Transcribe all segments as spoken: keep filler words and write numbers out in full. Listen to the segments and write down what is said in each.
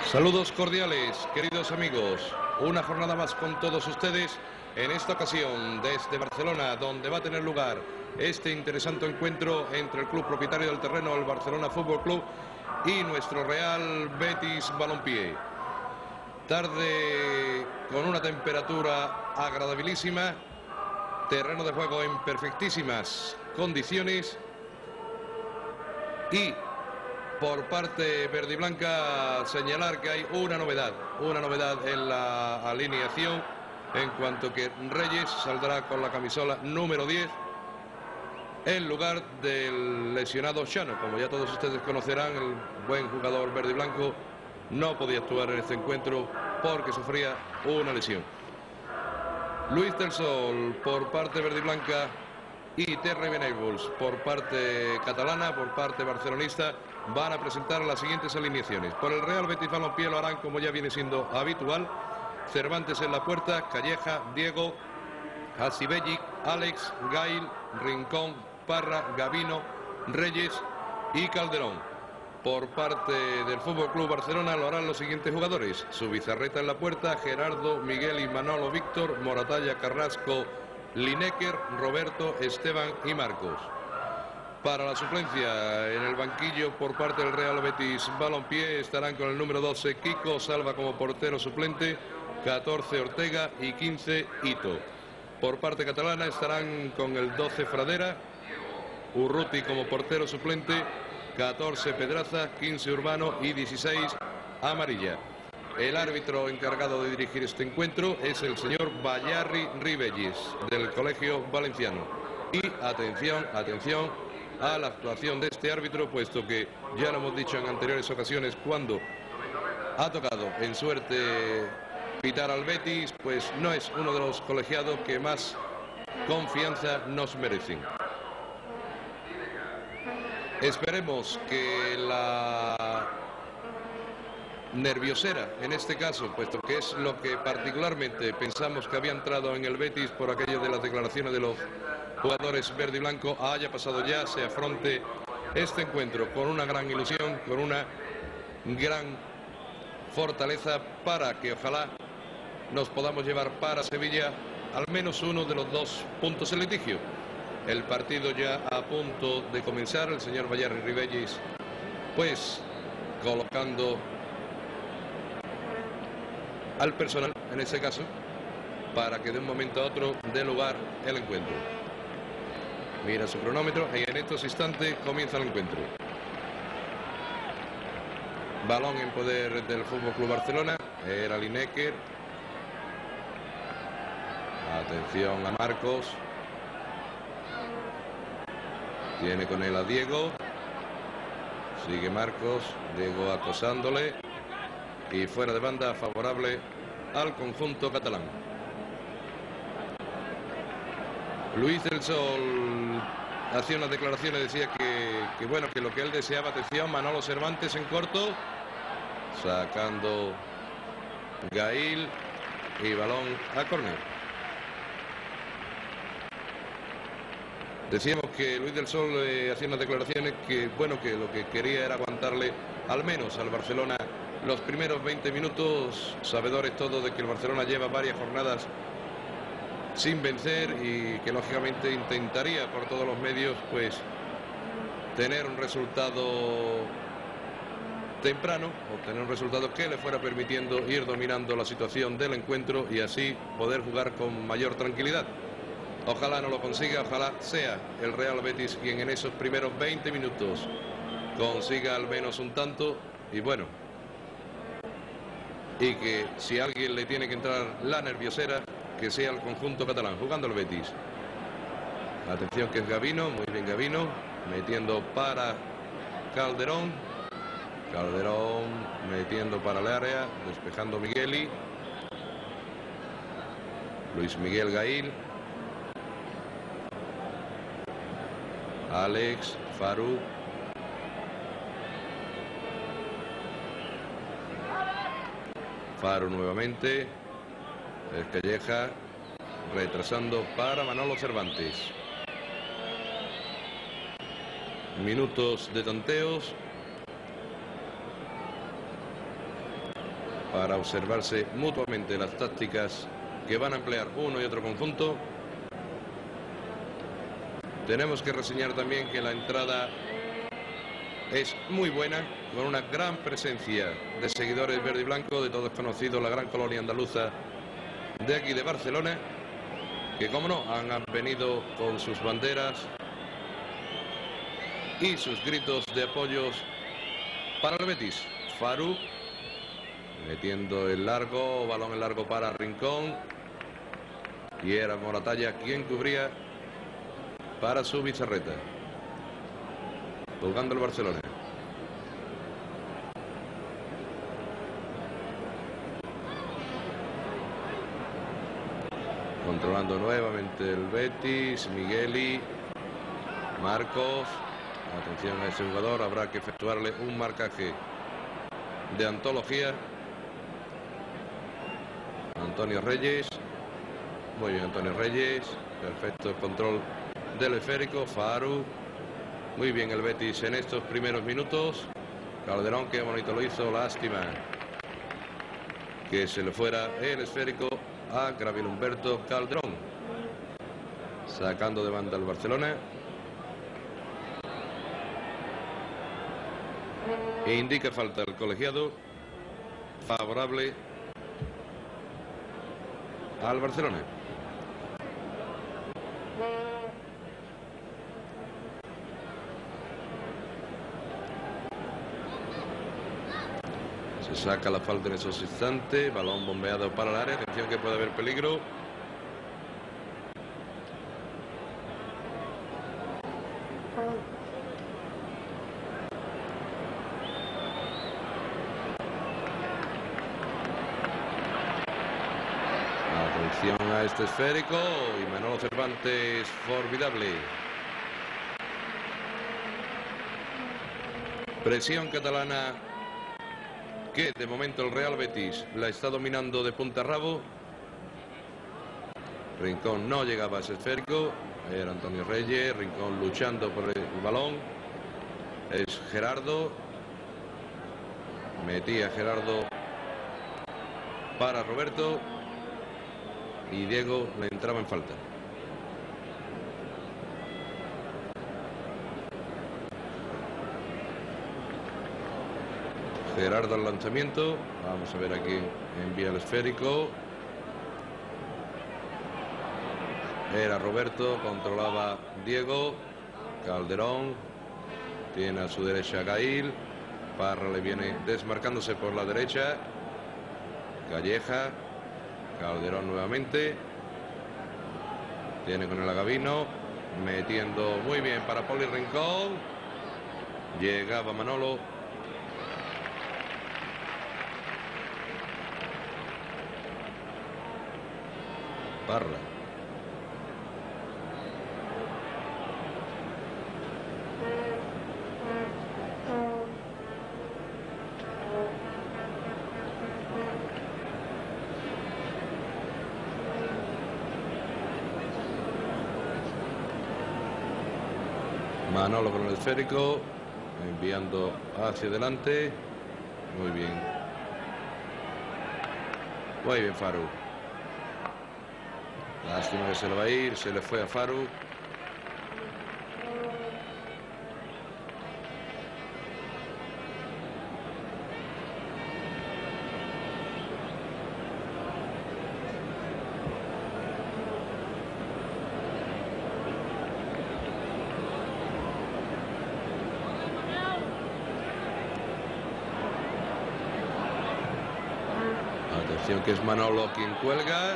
Saludos cordiales, queridos amigos. Una jornada más con todos ustedes, en esta ocasión desde Barcelona, donde va a tener lugar este interesante encuentro entre el club propietario del terreno, el Barcelona Fútbol Club, y nuestro Real Betis Balompié. Tarde con una temperatura agradabilísima, terreno de juego en perfectísimas condiciones y por parte verde y blanca señalar que hay una novedad, una novedad en la alineación, en cuanto que Reyes saldrá con la camisola número diez en lugar del lesionado Chano. Como ya todos ustedes conocerán, el buen jugador verde y blanco no podía actuar en este encuentro porque sufría una lesión. Luis del Sol por parte verde y blanca y Terry Venables por parte catalana, por parte barcelonista, van a presentar las siguientes alineaciones. Por el Real Betis Balompié lo harán como ya viene siendo habitual: Cervantes en la puerta, Calleja, Diego, Asibellic, Alex, Gail, Rincón, Parra, Gavino, Reyes y Calderón. Por parte del Fútbol Club Barcelona lo harán los siguientes jugadores: Zubizarreta en la puerta, Gerardo, Miguel y Manolo, Víctor, Moratalla, Carrasco, Lineker, Roberto, Esteban y Marcos. Para la suplencia en el banquillo por parte del Real Betis Balompié estarán con el número doce Kiko Salva como portero suplente, catorce Ortega y quince Ito. Por parte catalana estarán con el doce Fradera, Urruti como portero suplente, catorce Pedraza, quince Urbano y dieciséis Amarilla. El árbitro encargado de dirigir este encuentro es el señor Bayarri Ribelles, del Colegio Valenciano. Y atención, atención a la actuación de este árbitro, puesto que ya lo hemos dicho en anteriores ocasiones, cuando ha tocado en suerte pitar al Betis, pues no es uno de los colegiados que más confianza nos merecen. Esperemos que la nerviosera, en este caso, puesto que es lo que particularmente pensamos que había entrado en el Betis por aquello de las declaraciones de los jugadores verde y blanco, haya pasado ya, se afronte este encuentro con una gran ilusión, con una gran fortaleza, para que ojalá nos podamos llevar para Sevilla al menos uno de los dos puntos en litigio. El partido ya a punto de comenzar, el señor Bayarri Ribelles pues colocando al personal, en ese caso, para que de un momento a otro dé lugar el encuentro. Mira su cronómetro y en estos instantes comienza el encuentro. Balón en poder del Fútbol Club Barcelona, era Lineker. Atención a Marcos. Tiene con él a Diego. Sigue Marcos, Diego acosándole. Y fuera de banda favorable al conjunto catalán. Luis del Sol hacía unas declaraciones, decía que, que bueno, que lo que él deseaba, atención, Manolo Cervantes en corto, sacando Gail y balón a córner. Decíamos que Luis del Sol eh, hacía unas declaraciones que, bueno, que lo que quería era aguantarle al menos al Barcelona los primeros veinte minutos, sabedores todos de que el Barcelona lleva varias jornadas sin vencer y que lógicamente intentaría por todos los medios pues tener un resultado temprano, obtener un resultado que le fuera permitiendo ir dominando la situación del encuentro y así poder jugar con mayor tranquilidad. Ojalá no lo consiga, ojalá sea el Real Betis quien en esos primeros veinte minutos consiga al menos un tanto y bueno, y que si a alguien le tiene que entrar la nerviosera, que sea el conjunto catalán, jugando el Betis. Atención que es Gavino, muy bien Gavino, metiendo para Calderón. Calderón metiendo para el área, despejando Migueli. Luis Miguel Gail. Alex, Faru. Faru nuevamente. Es Calleja, retrasando para Manolo Cervantes. Minutos de tanteos. para observarse mutuamente las tácticas que van a emplear uno y otro conjunto. Tenemos que reseñar también que la entrada es muy buena, con una gran presencia de seguidores verde y blanco, de todos conocidos, la gran colonia andaluza de aquí de Barcelona, que como no han venido con sus banderas y sus gritos de apoyos para el Betis. Faru metiendo el largo, balón en largo para Rincón, y era Moratalla quien cubría para su Bizarreta, jugando el Barcelona. Controlando nuevamente el Betis, Migueli, Marcos. Atención a ese jugador, habrá que efectuarle un marcaje de antología. Antonio Reyes, muy bien Antonio Reyes, perfecto control del esférico. Faru, muy bien el Betis en estos primeros minutos. Calderón, qué bonito lo hizo, lástima que se le fuera el esférico a Gabriel Humberto Calderón. Sacando de banda el Barcelona. E indica falta el colegiado favorable al Barcelona. Se saca la falta en esos instantes. Balón bombeado para el área. Atención que puede haber peligro. Atención a este esférico. Y Manolo Cervantes, formidable. Presión catalana, que de momento el Real Betis la está dominando de punta a rabo. Rincón no llegaba a ese esférico. Era Antonio Reyes. Rincón luchando por el balón. Es Gerardo. Metía Gerardo para Roberto. Y Diego le entraba en falta. Gerardo al lanzamiento. Vamos a ver aquí. Envía el esférico. Era Roberto. Controlaba Diego. Calderón. Tiene a su derecha a Gail. Parra le viene desmarcándose por la derecha. Calleja. Calderón nuevamente. Tiene con el Agavino. Metiendo muy bien para Poli Rincón. Llegaba Manolo. Parra. Manolo con el esférico, enviando hacia adelante. Muy bien. Muy bien Faru. Lástima que se le va a ir, se le fue a Faru. Atención que es Manolo quien cuelga.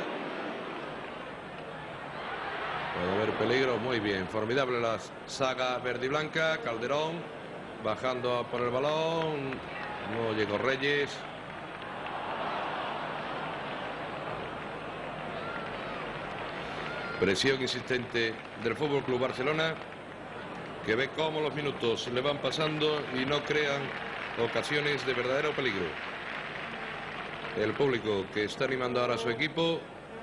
Puede haber peligro. Muy bien, formidable la saga verde y blanca. Calderón bajando por el balón. No llegó Reyes. Presión insistente del Fútbol Club Barcelona, que ve cómo los minutos le van pasando y no crean ocasiones de verdadero peligro. El público que está animando ahora a su equipo.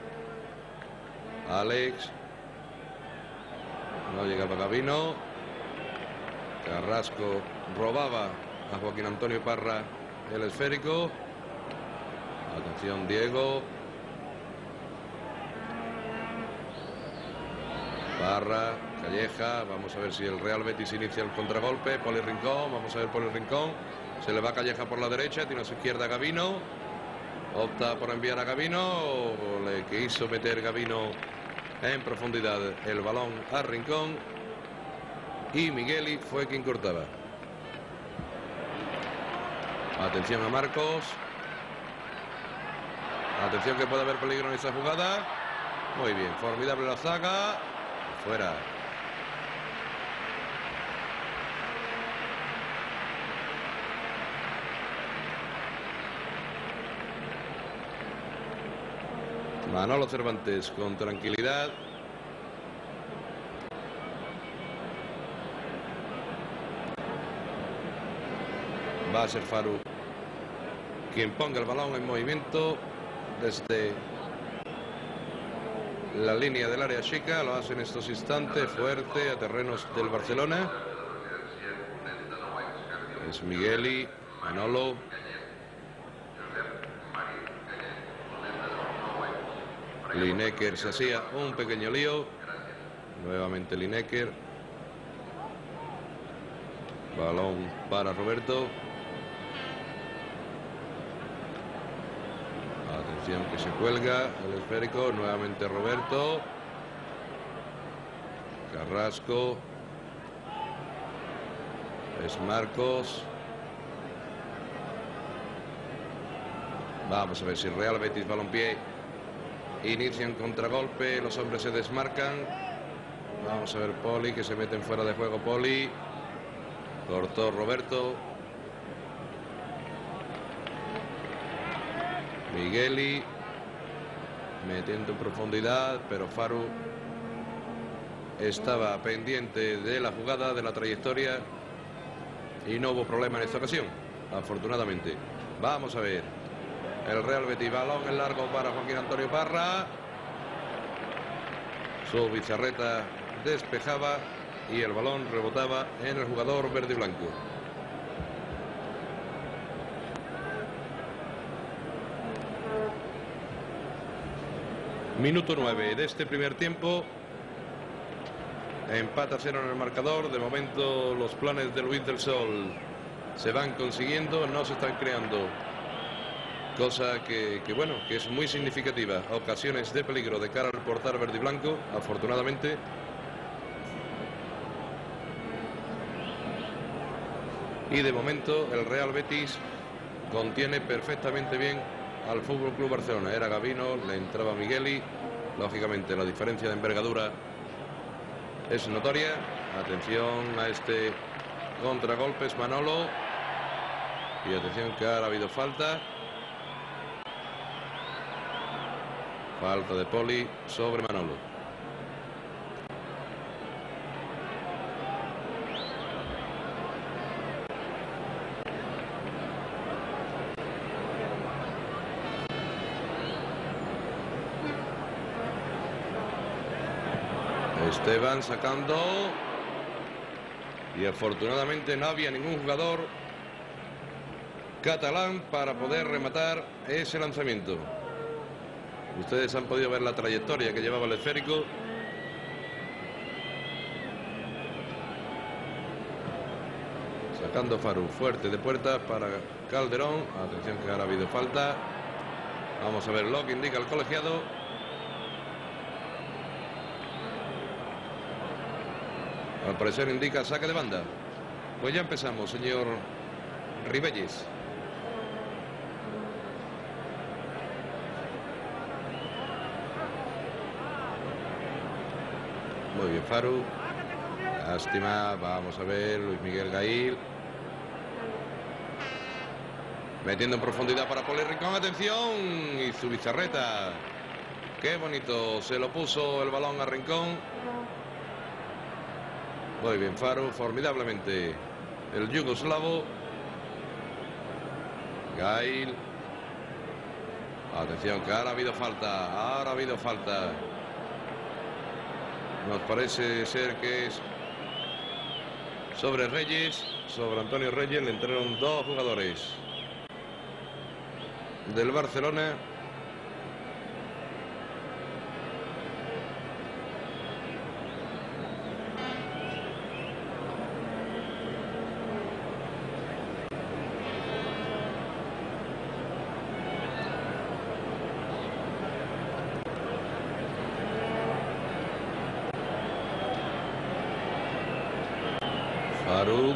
Alex. No llegaba Gavino. Carrasco robaba a Joaquín Antonio Parra el esférico. Atención, Diego. Barra, Calleja. Vamos a ver si el Real Betis inicia el contragolpe. Poli Rincón. Vamos a ver Poli Rincón. Se le va Calleja por la derecha. Tiene a su izquierda Gabino. Opta por enviar a Gabino. Le quiso meter Gabino en profundidad el balón a Rincón. Y Migueli fue quien cortaba. Atención a Marcos. Atención que puede haber peligro en esa jugada. Muy bien, formidable la zaga. Fuera. Manolo Cervantes con tranquilidad. Va a ser Faru quien ponga el balón en movimiento desde la línea del área chica. Lo hace en estos instantes fuerte a terrenos del Barcelona. Es Migueli, Manolo. Lineker se hacía un pequeño lío. Nuevamente Lineker. Balón para Roberto. Atención que se cuelga el esférico. Nuevamente Roberto. Carrasco. Es Marcos. Vamos a ver si Real Betis Balompié inicia un contragolpe. Los hombres se desmarcan. Vamos a ver Poli que se meten fuera de juego. Poli. Cortó Roberto. Migueli metiendo en profundidad, pero Faru estaba pendiente de la jugada, de la trayectoria, y no hubo problema en esta ocasión, afortunadamente. Vamos a ver el Real Betis. Balón en largo para Joaquín Antonio Parra. Su Bizarreta despejaba y el balón rebotaba en el jugador verde y blanco. Minuto nueve de este primer tiempo. Empate a cero en el marcador. De momento los planes de Luis del Sol se van consiguiendo, no se están creando. Cosa que, que bueno, que es muy significativa. Ocasiones de peligro de cara al portal verde y blanco, afortunadamente. Y de momento el Real Betis contiene perfectamente bien al Fútbol Club Barcelona. Era Gabino, le entraba Migueli. Lógicamente la diferencia de envergadura es notoria. Atención a este contragolpe, es Manolo. Y atención que ahora ha habido falta. Falta de Poli sobre Manolo. Esteban sacando. Y afortunadamente no había ningún jugador catalán para poder rematar ese lanzamiento. Ustedes han podido ver la trayectoria que llevaba el esférico. Sacando Faru fuerte de puerta para Calderón. Atención que ahora ha habido falta. Vamos a ver lo que indica el colegiado. Al parecer indica saque de banda. Pues ya empezamos, señor Ribelles. Muy bien, Faru. Lástima. Vamos a ver Luis Miguel Gail. Metiendo en profundidad para Poli Rincón. Atención. Y su Bizarreta. Qué bonito. Se lo puso el balón a Rincón. Muy bien, Faru. Formidablemente el yugoslavo. Gail. Atención que ahora ha habido falta. Ahora ha habido falta. Nos parece ser que es sobre Reyes, sobre Antonio Reyes. Le entraron dos jugadores. del Barcelona. Faruk.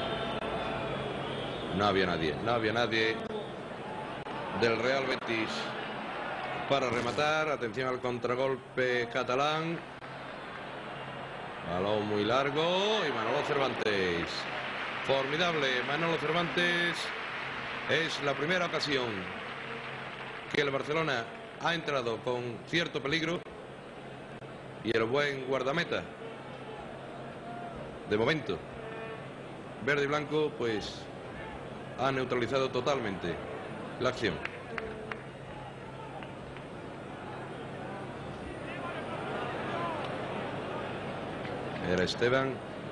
No había nadie, no había nadie del Real Betis para rematar. Atención al contragolpe catalán. Balón muy largo y Manolo Cervantes. Formidable Manolo Cervantes. Es la primera ocasión que el Barcelona ha entrado con cierto peligro y el buen guardameta, de momento, verde y blanco, pues ha neutralizado totalmente la acción. Era Esteban.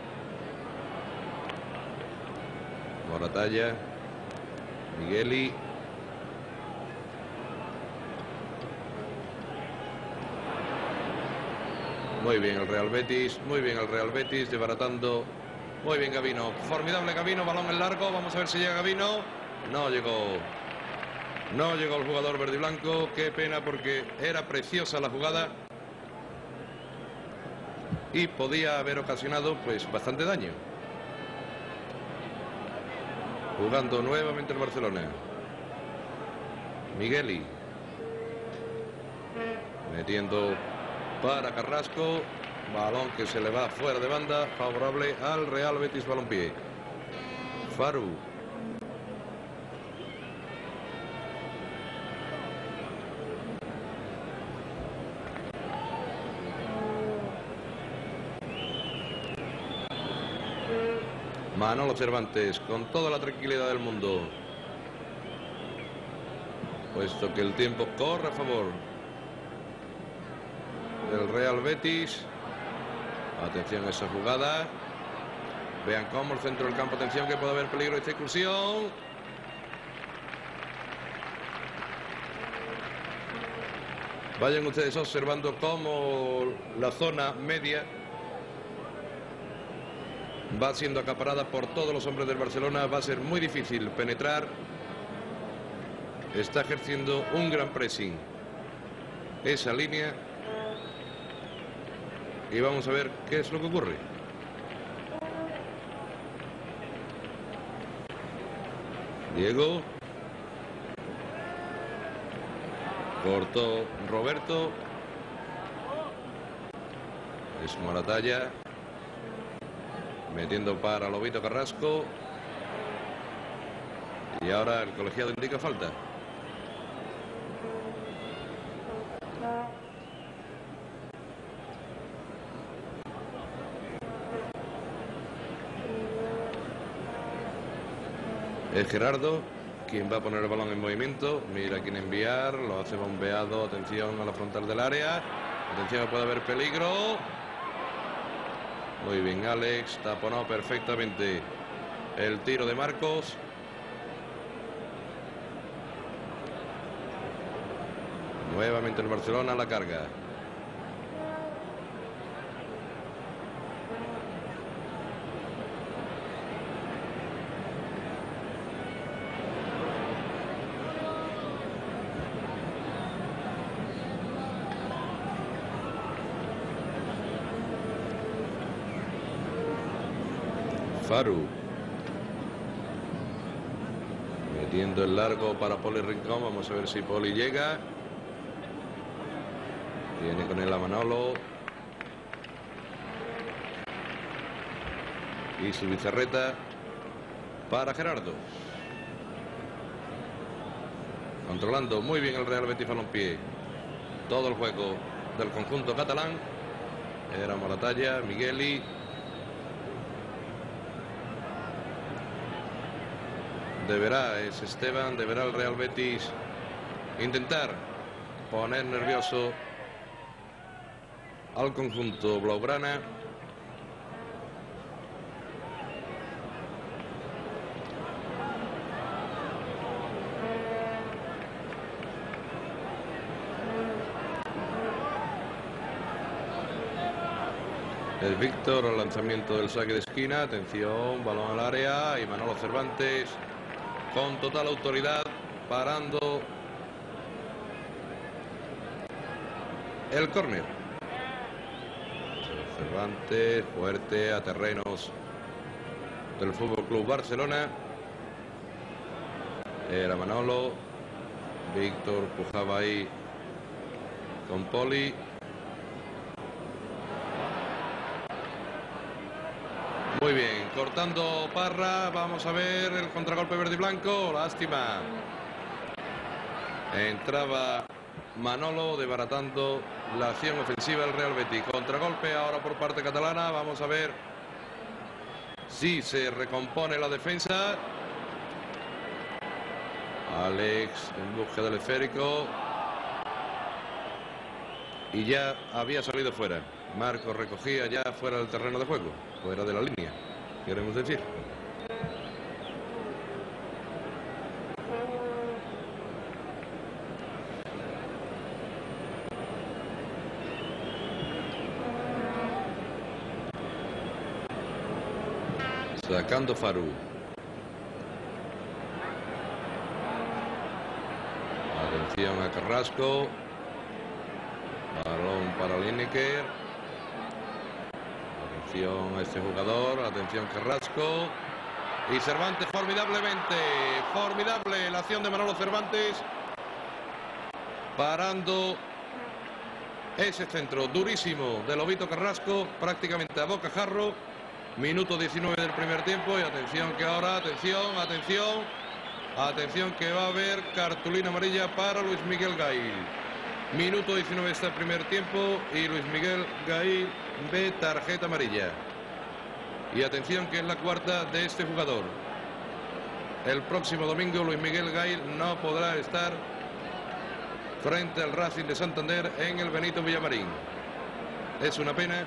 Moratalla. Migueli. Muy bien el Real Betis, muy bien el Real Betis, desbaratando. Muy bien Gabino, formidable Gabino, balón en largo, vamos a ver si llega Gabino. No llegó, no llegó el jugador verde y blanco, qué pena porque era preciosa la jugada y podía haber ocasionado pues bastante daño. Jugando nuevamente el Barcelona. Migueli. Metiendo para Carrasco. Balón que se le va fuera de banda. Favorable al Real Betis Balompié. Faru. Manolo Cervantes con toda la tranquilidad del mundo, puesto que el tiempo corre a favor del Real Betis. Atención a esa jugada. Vean cómo el centro del campo. Atención que puede haber peligro de excursión. Vayan ustedes observando cómo la zona media va siendo acaparada por todos los hombres del Barcelona. Va a ser muy difícil penetrar. Está ejerciendo un gran pressing esa línea. Y vamos a ver qué es lo que ocurre. Diego. Cortó Roberto. Es Moratalla. Metiendo para Lobito Carrasco. Y ahora el colegiado indica falta. Es Gerardo quien va a poner el balón en movimiento. Mira quién enviar. Lo hace bombeado. Atención a la frontal del área. Atención que puede haber peligro. Muy bien Alex. Taponó perfectamente el tiro de Marcos. Nuevamente el Barcelona a la carga. Faru. Metiendo el largo para Poli Rincón. Vamos a ver si Poli llega. Viene con él a Manolo. Y su Bizarreta para Gerardo. Controlando muy bien el Real Betis Balompié todo el juego del conjunto catalán. Era Moratalla, Migueli. Deberá, es Esteban, deberá el Real Betis intentar poner nervioso al conjunto blaugrana. Es Víctor al lanzamiento del saque de esquina. Atención, balón al área. Y Manolo Cervantes con total autoridad parando el córner. Cervantes fuerte a terrenos del Fútbol Club Barcelona. Era Manolo. Víctor pujaba ahí con Poli. Muy bien, cortando Parra. Vamos a ver el contragolpe verde y blanco. Lástima. Entraba Manolo desbaratando la acción ofensiva del Real Betis. Contragolpe ahora por parte catalana. Vamos a ver si se recompone la defensa. Alex en busca del esférico. Y ya había salido fuera. Marcos recogía ya fuera del terreno de juego. Fuera de la línea, queremos decir. Sacando Farú. Atención a Carrasco. Balón para Lineker. Atención a este jugador. Atención Carrasco. Y Cervantes formidablemente. Formidable la acción de Manolo Cervantes. Parando ese centro durísimo de Lobito Carrasco. Prácticamente a bocajarro. Minuto diecinueve del primer tiempo. Y atención que ahora, atención, atención. Atención que va a haber cartulina amarilla para Luis Miguel Gail. Minuto diecinueve está el primer tiempo y Luis Miguel Gail ve tarjeta amarilla. Y atención que es la cuarta de este jugador. El próximo domingo Luis Miguel Gail no podrá estar frente al Racing de Santander en el Benito Villamarín. Es una pena,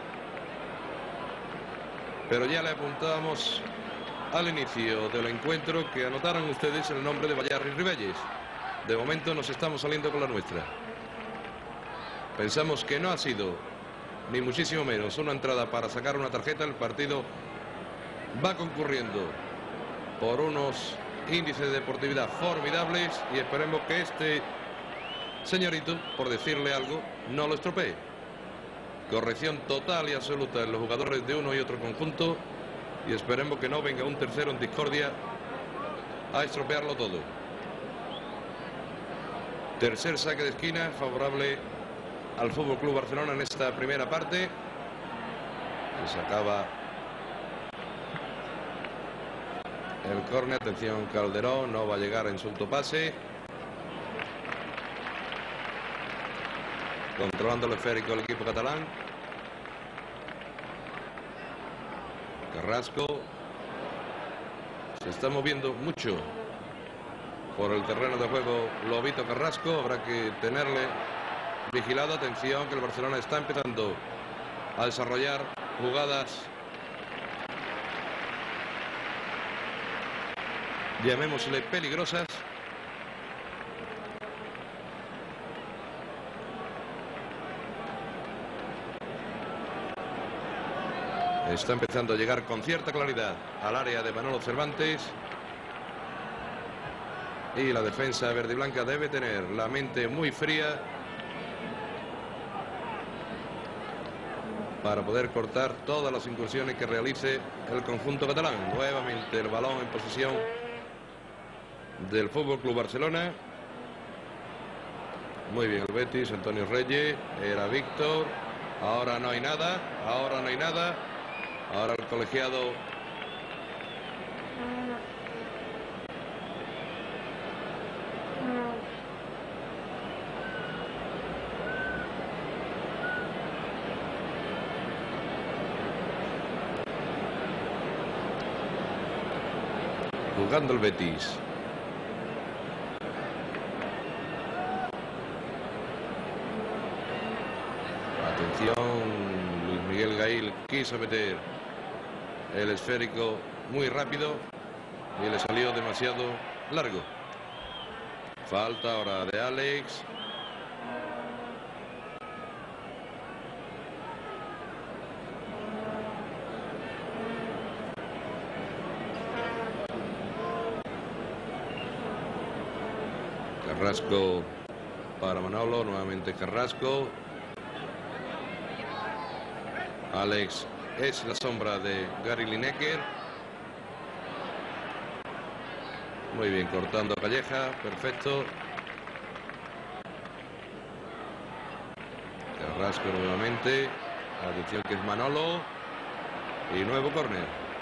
pero ya le apuntábamos al inicio del encuentro que anotaron ustedes el nombre de Bayarri Ribelles. De momento nos estamos saliendo con la nuestra. Pensamos que no ha sido, ni muchísimo menos, una entrada para sacar una tarjeta. El partido va concurriendo por unos índices de deportividad formidables y esperemos que este señorito, por decirle algo, no lo estropee. Corrección total y absoluta en los jugadores de uno y otro conjunto y esperemos que no venga un tercero en discordia a estropearlo todo. Tercer saque de esquina favorable al Fútbol Club Barcelona en esta primera parte. Se sacaba el córner. Atención Calderón, no va a llegar en su autopase. Controlando el esférico el equipo catalán. Carrasco se está moviendo mucho por el terreno de juego Lobito Carrasco. Habrá que tenerle vigilado. Atención que el Barcelona está empezando a desarrollar jugadas, llamémosle peligrosas. Está empezando a llegar con cierta claridad al área de Manolo Cervantes. Y la defensa verde y blanca debe tener la mente muy fría para poder cortar todas las incursiones que realice el conjunto catalán. Nuevamente el balón en posesión del Fútbol Club Barcelona. Muy bien el Betis, Antonio Reyes, era Víctor. Ahora no hay nada, ahora no hay nada. Ahora el colegiado jugando el Betis. Atención, Luis Miguel Gail quiso meter el esférico muy rápido y le salió demasiado largo. Falta ahora de Alex. Carrasco para Manolo, nuevamente Carrasco. Alex es la sombra de Gary Lineker. Muy bien, cortando a Calleja, perfecto. Carrasco nuevamente. Atención que es Manolo. Y nuevo córner.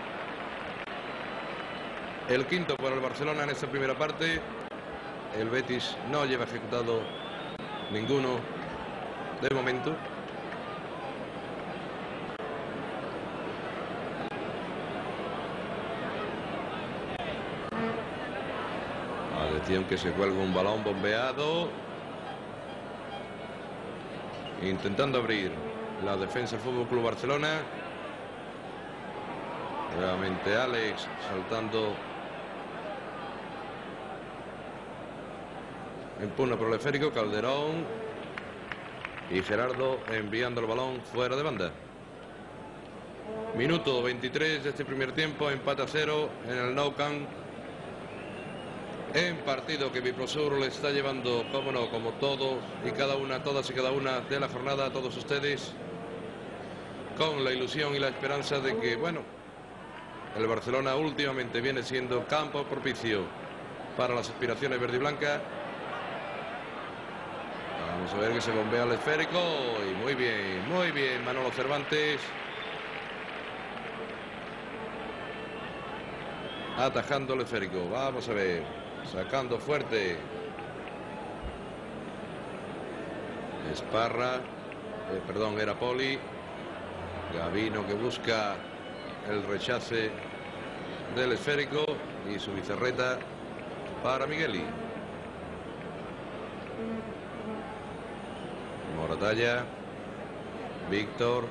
El quinto para el Barcelona en esta primera parte. El Betis no lleva ejecutado ninguno de momento. Atención que se cuelga un balón bombeado. Intentando abrir la defensa Fútbol Club Barcelona. Nuevamente Alex saltando. Empuna por el esférico, Calderón. Y Gerardo enviando el balón fuera de banda. Minuto veintitrés de este primer tiempo, empate a cero en el Nou Camp. En partido que Viprosur le está llevando, como no, como todos y cada una, todas y cada una de la jornada a todos ustedes, con la ilusión y la esperanza de que, bueno, el Barcelona últimamente viene siendo campo propicio para las aspiraciones verde y blanca. Vamos a ver que se bombea el esférico y muy bien, muy bien Manolo Cervantes. Atajando el esférico, vamos a ver, sacando fuerte. Esparra, eh, perdón, era Poli. Gabino que busca el rechace del esférico y su bicicleta para Migueli. Moratalla. Víctor.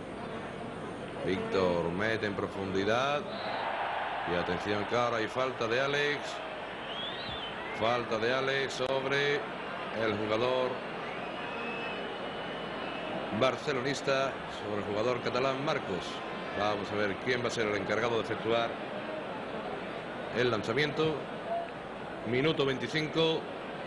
Víctor mete en profundidad. Y atención que ahora hay falta de Alex. Falta de Alex sobre el jugador barcelonista, sobre el jugador catalán Marcos. Vamos a ver quién va a ser el encargado de efectuar el lanzamiento. Minuto veinticinco.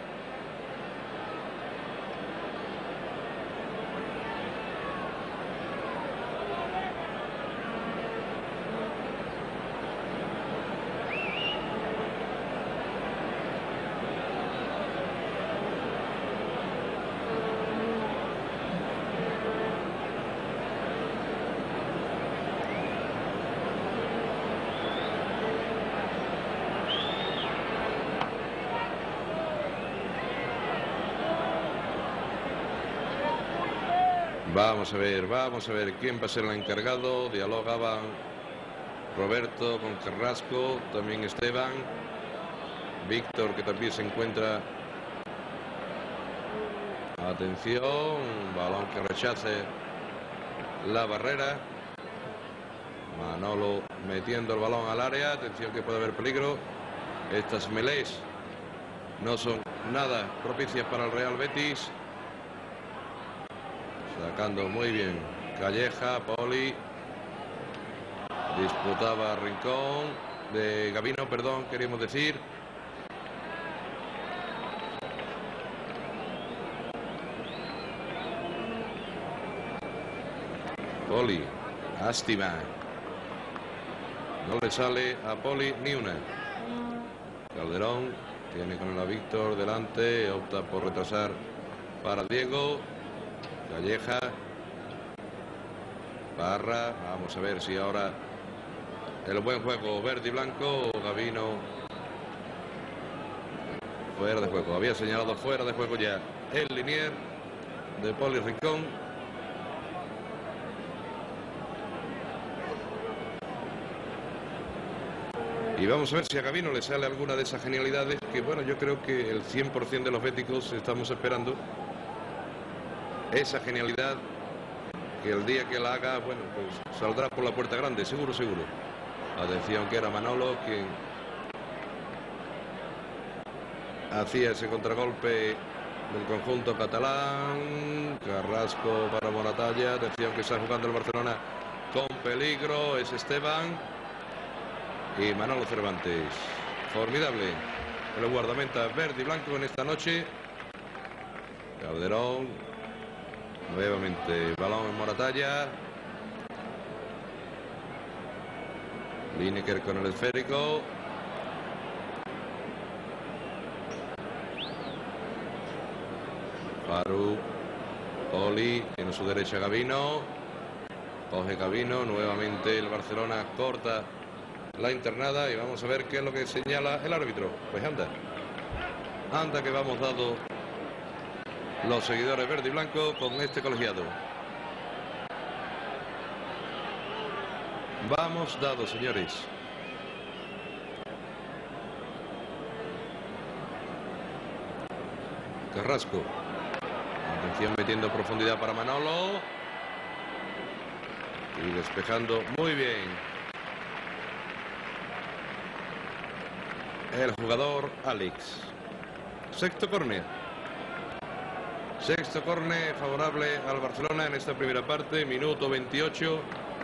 Vamos a ver, vamos a ver quién va a ser el encargado. Dialogaban Roberto con Carrasco, también Esteban. Víctor, que también se encuentra. Atención, balón que rechace la barrera. Manolo metiendo el balón al área. Atención que puede haber peligro. Estas melés no son nada propicias para el Real Betis. Sacando muy bien Calleja, Poli. Disputaba Rincón. De Gabino, perdón, queríamos decir. Poli. Lástima. No le sale a Poli ni una. Calderón tiene con el a Víctor delante. Opta por retrasar para Diego. Calleja. Parra. Vamos a ver si ahora el buen juego verde y blanco. Gabino fuera de juego. Había señalado fuera de juego ya el linier de Poli Rincón. Y vamos a ver si a Gabino le sale alguna de esas genialidades que, bueno, yo creo que el cien por cien de los béticos estamos esperando. Esa genialidad que el día que la haga, bueno, pues saldrá por la puerta grande, seguro, seguro. Atención que era Manolo quien hacía ese contragolpe del conjunto catalán. Carrasco para Moratalla. Atención que está jugando el Barcelona con peligro. Es Esteban y Manolo Cervantes. Formidable el guardameta verde y blanco en esta noche. Calderón, nuevamente balón en Moratalla. Lineker con el esférico. Faruk, Poli, tiene su derecha Gabino. Coge Gabino, nuevamente el Barcelona corta la internada y vamos a ver qué es lo que señala el árbitro. Pues anda, anda que vamos dado los seguidores verde y blanco con este colegiado. Vamos dados, señores. Carrasco. Atención, metiendo profundidad para Manolo. Y despejando muy bien el jugador Alex. Sexto córner. Sexto córner favorable al Barcelona en esta primera parte. Minuto veintiocho.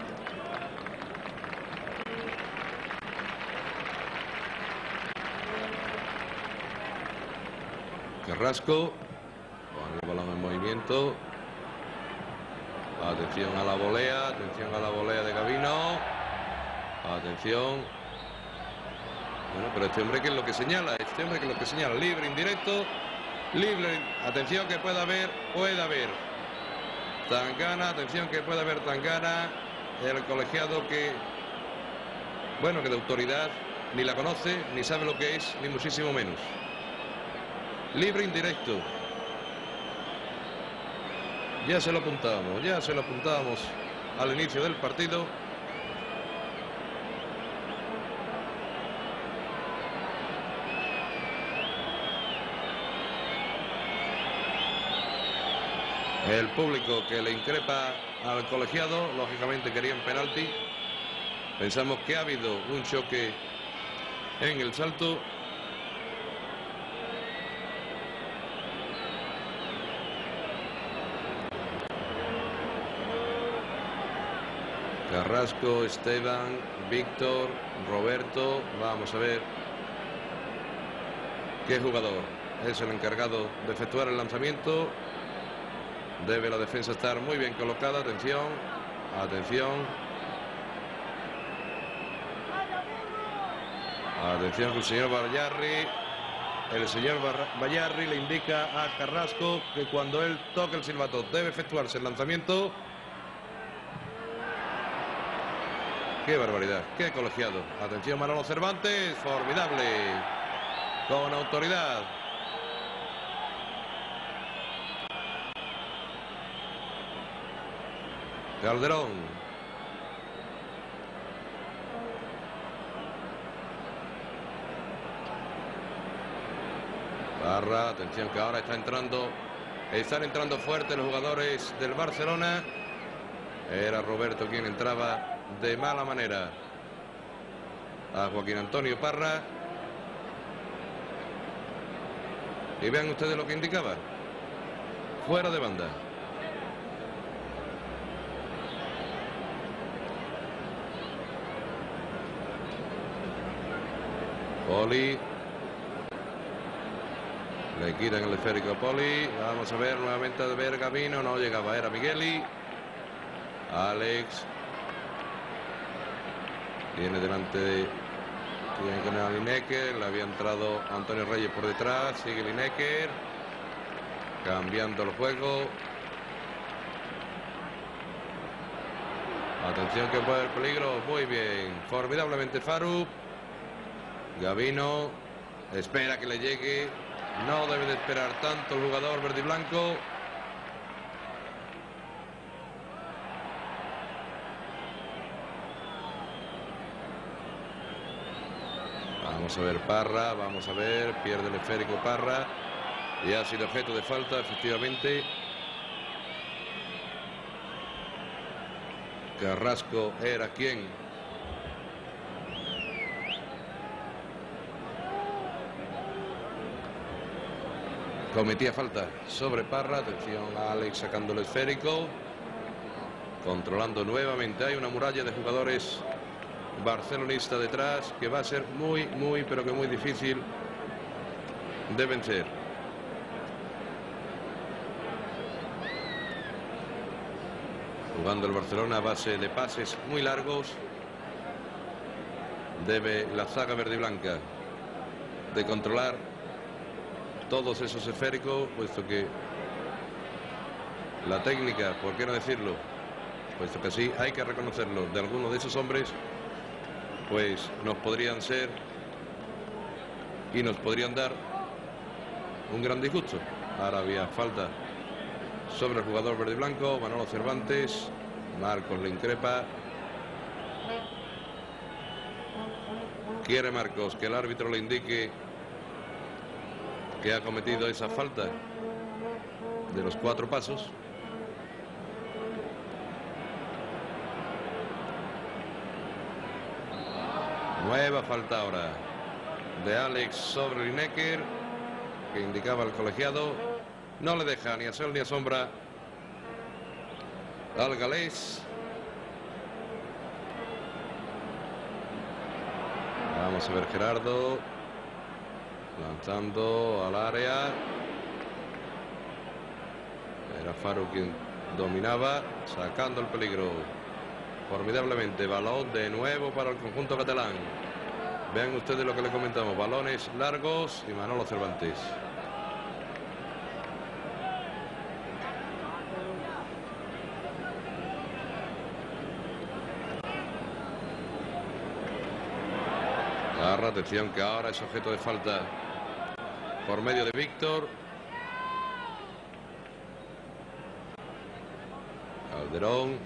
Carrasco. Con el balón en movimiento. Atención a la volea, atención a la volea de Gabino. Atención. Bueno, pero este hombre que es lo que señala, este hombre que es lo que señala, libre, indirecto, libre, atención que pueda haber, puede haber. Tangana, atención que puede haber Tangana, el colegiado que, bueno, que de autoridad ni la conoce, ni sabe lo que es, ni muchísimo menos. Libre, indirecto. Ya se lo apuntábamos, ya se lo apuntábamos al inicio del partido. El público que le increpa al colegiado, lógicamente querían penalti. Pensamos que ha habido un choque en el salto. Carrasco, Esteban, Víctor, Roberto. Vamos a ver qué jugador es el encargado de efectuar el lanzamiento. Debe la defensa estar muy bien colocada. Atención, atención. Atención que el señor Bayarri, el señor Bayarri le indica a Carrasco que cuando él toque el silbato debe efectuarse el lanzamiento. ¡Qué barbaridad! ¡Qué colegiado! Atención, Manolo Cervantes. Formidable. Con autoridad. Calderón. Parra. Atención que ahora está entrando. Están entrando fuerte los jugadores del Barcelona. Era Roberto quien entraba de mala manera a Joaquín Antonio Parra. Y vean ustedes lo que indicaba. Fuera de banda. Poli. Le quitan el esférico a Poli. Vamos a ver nuevamente a ver Gabino. No llegaba, era Migueli. Alex. Viene delante de tiene con el Lineker, le había entrado Antonio Reyes por detrás, sigue Lineker, cambiando el juego. Atención que puede haber peligro, muy bien, formidablemente Faruk. Gabino, espera que le llegue, no debe de esperar tanto el jugador verde y blanco. Vamos a ver Parra, vamos a ver, pierde el esférico Parra y ha sido objeto de falta, efectivamente. Carrasco era quien cometía falta sobre Parra. Atención a Alex sacando el esférico, controlando nuevamente. Hay una muralla de jugadores barcelonista detrás que va a ser muy, muy, pero que muy difícil de vencer. Jugando el Barcelona a base de pases muy largos. Debe la zaga verde y blanca de controlar todos esos esféricos, puesto que la técnica, por qué no decirlo, puesto que sí hay que reconocerlo, de algunos de esos hombres, pues nos podrían ser y nos podrían dar un gran disgusto. Ahora había falta sobre el jugador verde y blanco, Manolo Cervantes. Marcos le increpa. Quiere Marcos que el árbitro le indique que ha cometido esa falta de los cuatro pasos. Nueva falta ahora de Alex sobre Lineker, que indicaba el colegiado. No le deja ni a sol ni a sombra al galés. Vamos a ver Gerardo lanzando al área. Era Faro quien dominaba, sacando el peligro formidablemente. Balón de nuevo para el conjunto catalán. Vean ustedes lo que le comentamos, balones largos y Manolo Cervantes. Agarra, atención que ahora es objeto de falta por medio de Víctor. Calderón.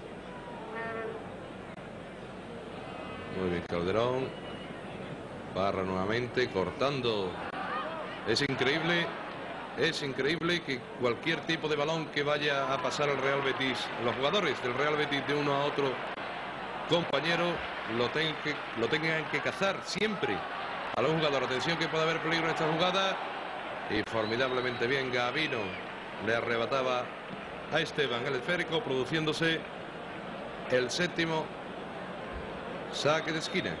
Muy bien Calderón. Barra nuevamente, cortando. Es increíble, es increíble que cualquier tipo de balón que vaya a pasar al Real Betis, los jugadores del Real Betis de uno a otro compañero, lo tengan que, lo tengan que cazar siempre a los jugadores. Atención que puede haber peligro en esta jugada. Y formidablemente bien Gavino le arrebataba a Esteban el esférico, produciéndose el séptimo saque de esquina.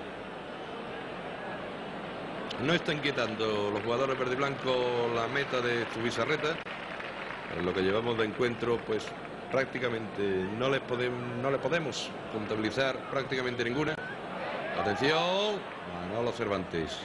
No están quitando los jugadores verde y blanco la meta de Zubizarreta. En lo que llevamos de encuentro, pues prácticamente no le podemos, no le podemos contabilizar prácticamente ninguna. Atención, Manolo Cervantes.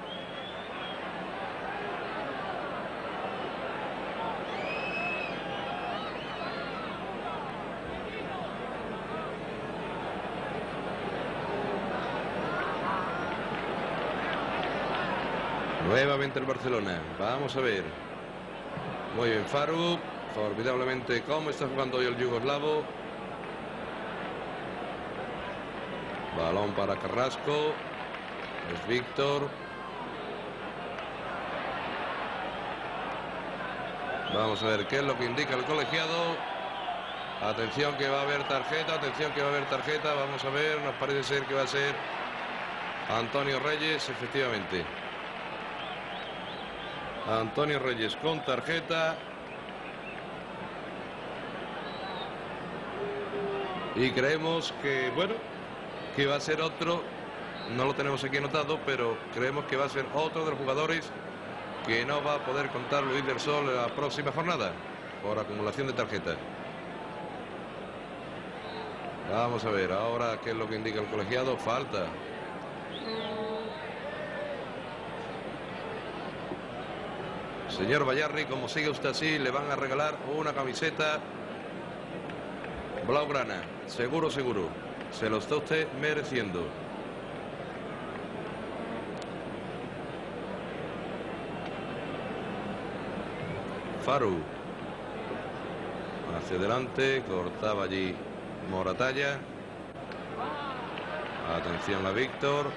Nuevamente el Barcelona. Vamos a ver. Muy bien Faro. Formidablemente cómo está jugando hoy el yugoslavo. Balón para Carrasco. Es Víctor. Vamos a ver qué es lo que indica el colegiado. Atención que va a haber tarjeta. Atención que va a haber tarjeta. Vamos a ver. Nos parece ser que va a ser Antonio Reyes. Efectivamente. Antonio Reyes con tarjeta. Y creemos que, bueno, que va a ser otro, no lo tenemos aquí anotado, pero creemos que va a ser otro de los jugadores que no va a poder contar Luis del Sol en la próxima jornada por acumulación de tarjeta. Vamos a ver ahora qué es lo que indica el colegiado. Falta. Señor Bayarri, como sigue usted así, le van a regalar una camiseta blaugrana. Seguro, seguro. Se lo está usted mereciendo. Faru. Hacia adelante, cortaba allí Moratalla. Atención a Víctor.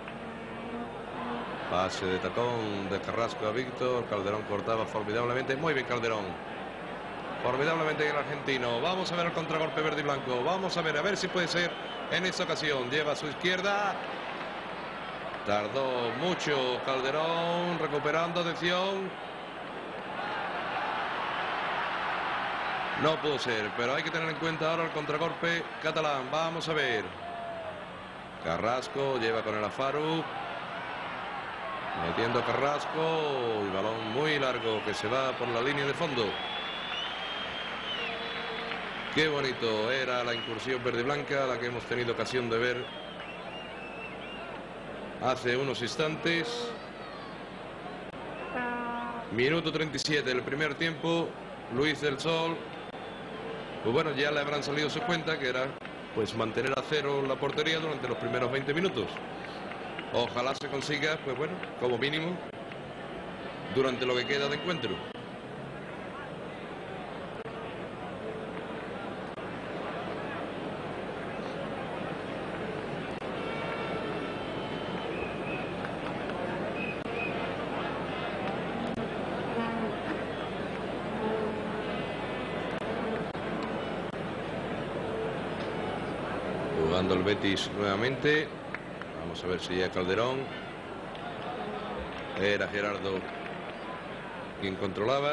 Pase de tacón de Carrasco a Víctor. Calderón cortaba formidablemente. Muy bien Calderón. Formidablemente el argentino. Vamos a ver el contragolpe verde y blanco. Vamos a ver, a ver si puede ser en esta ocasión. Lleva a su izquierda. Tardó mucho Calderón. Recuperando, atención. No pudo ser, pero hay que tener en cuenta ahora el contragolpe catalán. Vamos a ver. Carrasco lleva con el Faru. Metiendo Carrasco y balón muy largo que se va por la línea de fondo. Qué bonito era la incursión verde y blanca, la que hemos tenido ocasión de ver hace unos instantes. Minuto treinta y siete del primer tiempo. Luis del Sol, pues bueno, ya le habrán salido su cuenta, que era pues mantener a cero la portería durante los primeros veinte minutos. Ojalá se consiga, pues bueno, como mínimo durante lo que queda de encuentro. Jugando el Betis nuevamente. Vamos a ver si ya Calderón. Era Gerardo quien controlaba.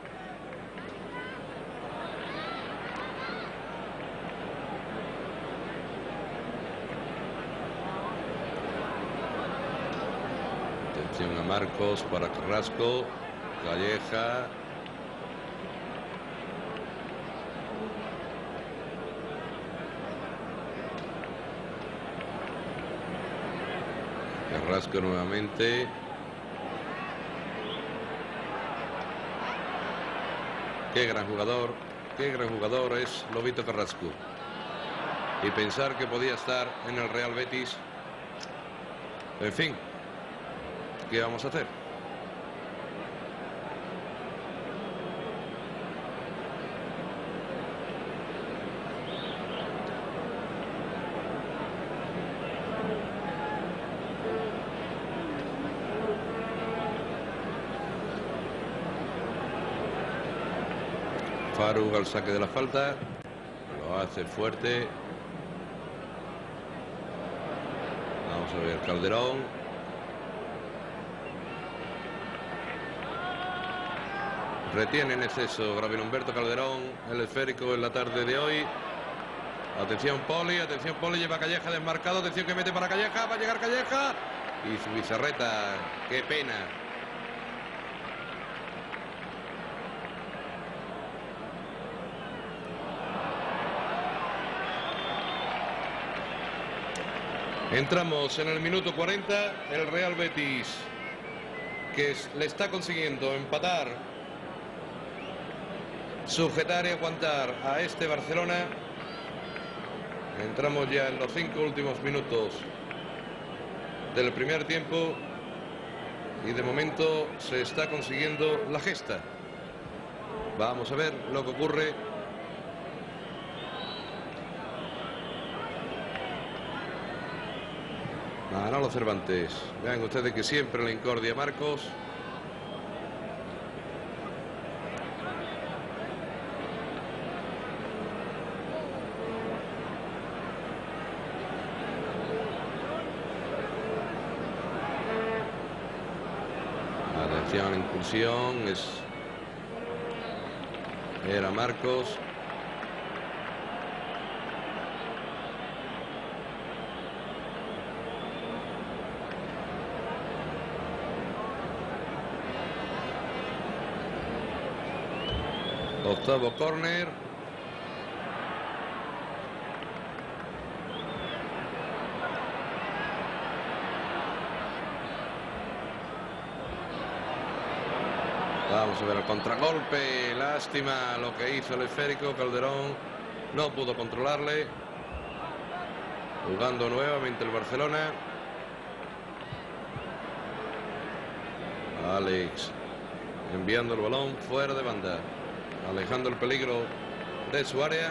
Atención a Marcos para Carrasco. Calleja. Carrasco nuevamente. Qué gran jugador, qué gran jugador es Lobito Carrasco. Y pensar que podía estar en el Real Betis. En fin, ¿qué vamos a hacer? Faruk al saque de la falta, lo hace fuerte. Vamos a ver Calderón. Retiene en exceso Gabriel Humberto Calderón el esférico en la tarde de hoy. Atención Poli, atención Poli, lleva Calleja desmarcado, atención que mete para Calleja, va a llegar Calleja. Y su Bizarreta, qué pena. Entramos en el minuto cuarenta, el Real Betis, que es, le está consiguiendo empatar, sujetar y aguantar a este Barcelona. Entramos ya en los cinco últimos minutos del primer tiempo y de momento se está consiguiendo la gesta. Vamos a ver lo que ocurre. Manolo Cervantes. Vean ustedes que siempre la incordia Marcos. Atención a la incursión. Es... Era Marcos. Octavo córner. Vamos a ver el contragolpe. Lástima lo que hizo el esférico. Calderón no pudo controlarle. Jugando nuevamente el Barcelona. Alex enviando el balón fuera de banda, alejando el peligro de su área.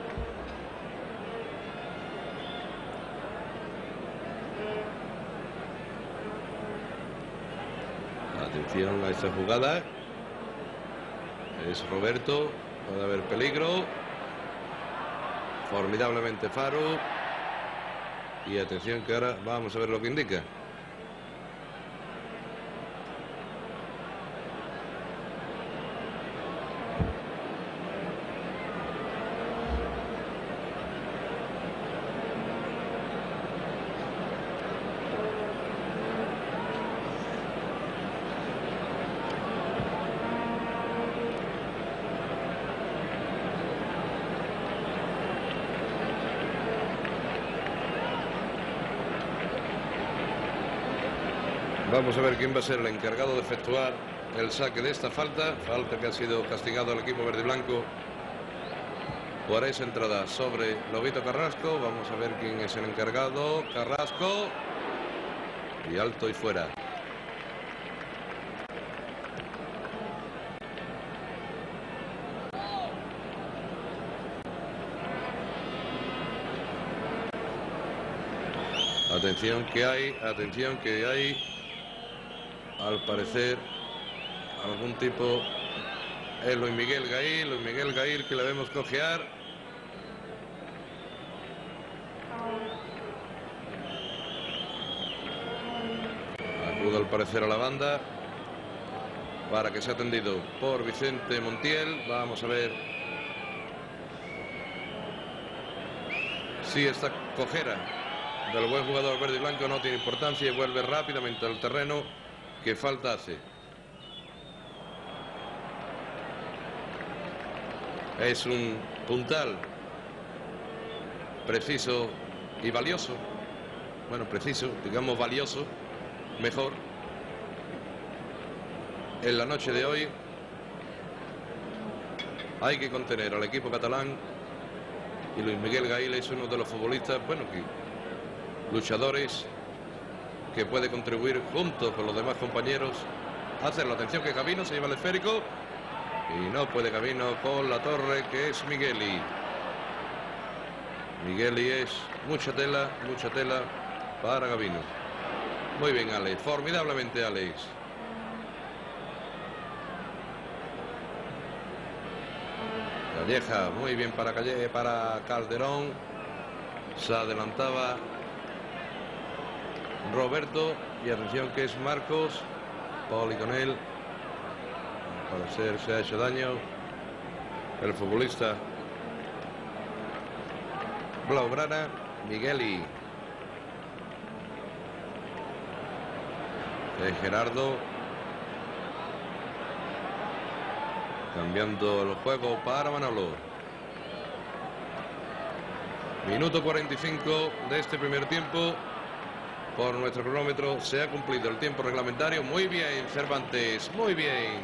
Atención a esta jugada. Es Roberto. Puede haber peligro. Formidablemente Faruk. Y atención que ahora vamos a ver lo que indica. Vamos a ver quién va a ser el encargado de efectuar el saque de esta falta. Falta que ha sido castigado al equipo verde y blanco por esa entrada sobre Lobito Carrasco. Vamos a ver quién es el encargado. Carrasco. Y alto y fuera. Atención que hay, atención que hay, al parecer, algún tipo, es Luis Miguel Gail, Luis Miguel Gail que le vemos cojear. Acude al parecer a la banda para que sea atendido por Vicente Montiel. Vamos a ver si esta cojera del buen jugador verde y blanco no tiene importancia y vuelve rápidamente al terreno. Que falta hace. Es un puntal preciso y valioso. Bueno, preciso, digamos valioso, mejor. En la noche de hoy hay que contener al equipo catalán y Luis Miguel Gail es uno de los futbolistas, bueno, que luchadores que puede contribuir junto con los demás compañeros a hacerlo. Atención que Gabino se lleva el esférico y no puede Gabino con la torre, que es Migueli. Migueli es mucha tela, mucha tela para Gabino. Muy bien, Alex, formidablemente Alex. Calleja, muy bien para Calle, para Calderón. Se adelantaba Roberto y atención que es Marcos. Poli con él. Al parecer se ha hecho daño el futbolista blaugrana, Migueli. Es Gerardo. Cambiando el juego para Manolo. Minuto cuarenta y cinco de este primer tiempo. Por nuestro cronómetro se ha cumplido el tiempo reglamentario. Muy bien, Cervantes, muy bien.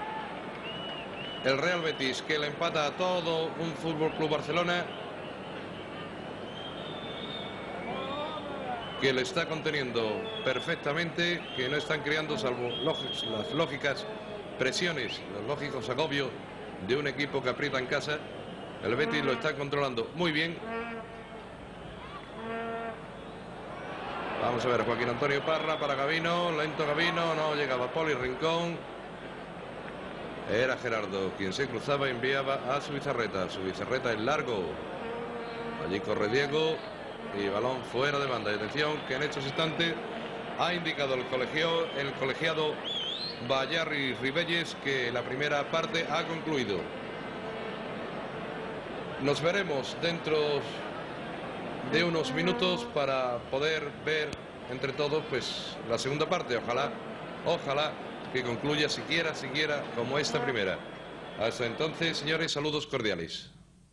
El Real Betis que le empata a todo un Fútbol Club Barcelona que le está conteniendo perfectamente, que no están creando salvo las lógicas presiones, los lógicos agobios de un equipo que aprieta en casa. El Betis lo está controlando muy bien. Vamos a ver, Joaquín Antonio Parra para Gabino, lento Gabino, no llegaba Poli Rincón. Era Gerardo quien se cruzaba y enviaba a su Bizarreta. Su Bizarreta es largo. Allí corre Diego y balón fuera de banda. Y atención que en estos instantes ha indicado el, colegio, el colegiado Bayarri Ribelles que la primera parte ha concluido. Nos veremos dentro de unos minutos para poder ver entre todos pues la segunda parte. Ojalá, ojalá que concluya siquiera, siquiera como esta primera. Hasta entonces, señores, saludos cordiales.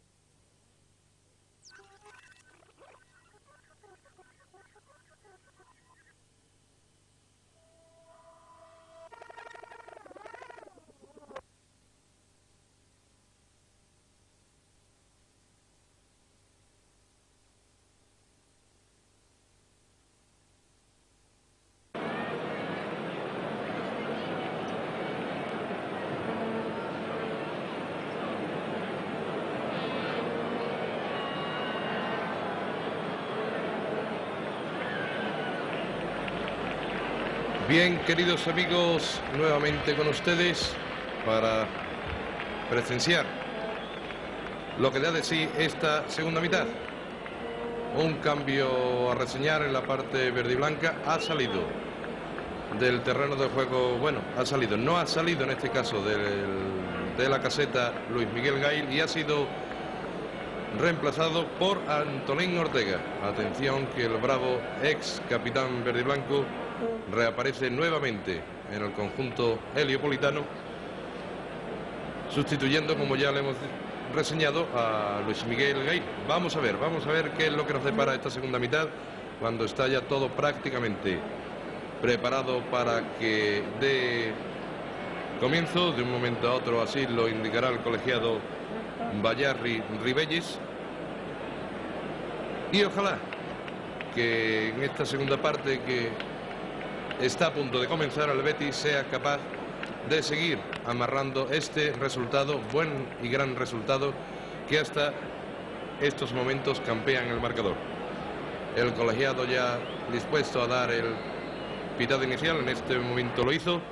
Bien, queridos amigos, nuevamente con ustedes para presenciar lo que da de sí esta segunda mitad. Un cambio a reseñar en la parte verde y blanca. Ha salido del terreno de juego, bueno, ha salido, no ha salido en este caso del, de la caseta Luis Miguel Gail y ha sido reemplazado por Antolín Ortega. Atención que el bravo ex capitán verde y blanco reaparece nuevamente en el conjunto heliopolitano, sustituyendo, como ya le hemos reseñado, a Luis Miguel Gail. Vamos a ver, vamos a ver qué es lo que nos depara esta segunda mitad, cuando está ya todo prácticamente preparado para que dé comienzo. De un momento a otro, así lo indicará el colegiado Bayarri Ribelles. Y ojalá que en esta segunda parte, que está a punto de comenzar, el Betis sea capaz de seguir amarrando este resultado, buen y gran resultado, que hasta estos momentos campea en el marcador. El colegiado ya dispuesto a dar el pitado inicial, en este momento lo hizo.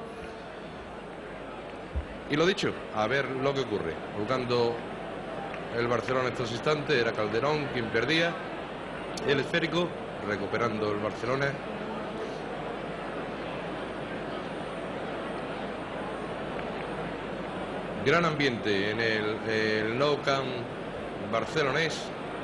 Y lo dicho, a ver lo que ocurre. Jugando el Barcelona en estos instantes, era Calderón quien perdía el esférico, recuperando el Barcelona. Gran ambiente en el, el Nou Camp barcelonés.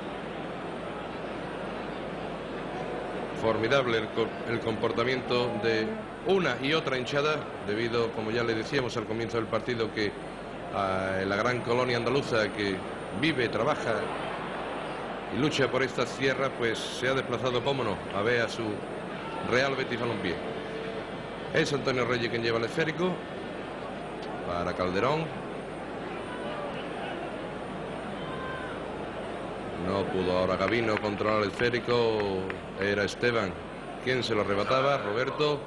Formidable el, el comportamiento de una y otra hinchada, debido, como ya le decíamos al comienzo del partido, que a la gran colonia andaluza que vive, trabaja y lucha por estas tierras, pues se ha desplazado, cómo no, a ver a su Real Betis Balompié. Es Antonio Reyes quien lleva el esférico para Calderón. No pudo ahora Gabino controlar el esférico, era Esteban quien se lo arrebataba. Roberto.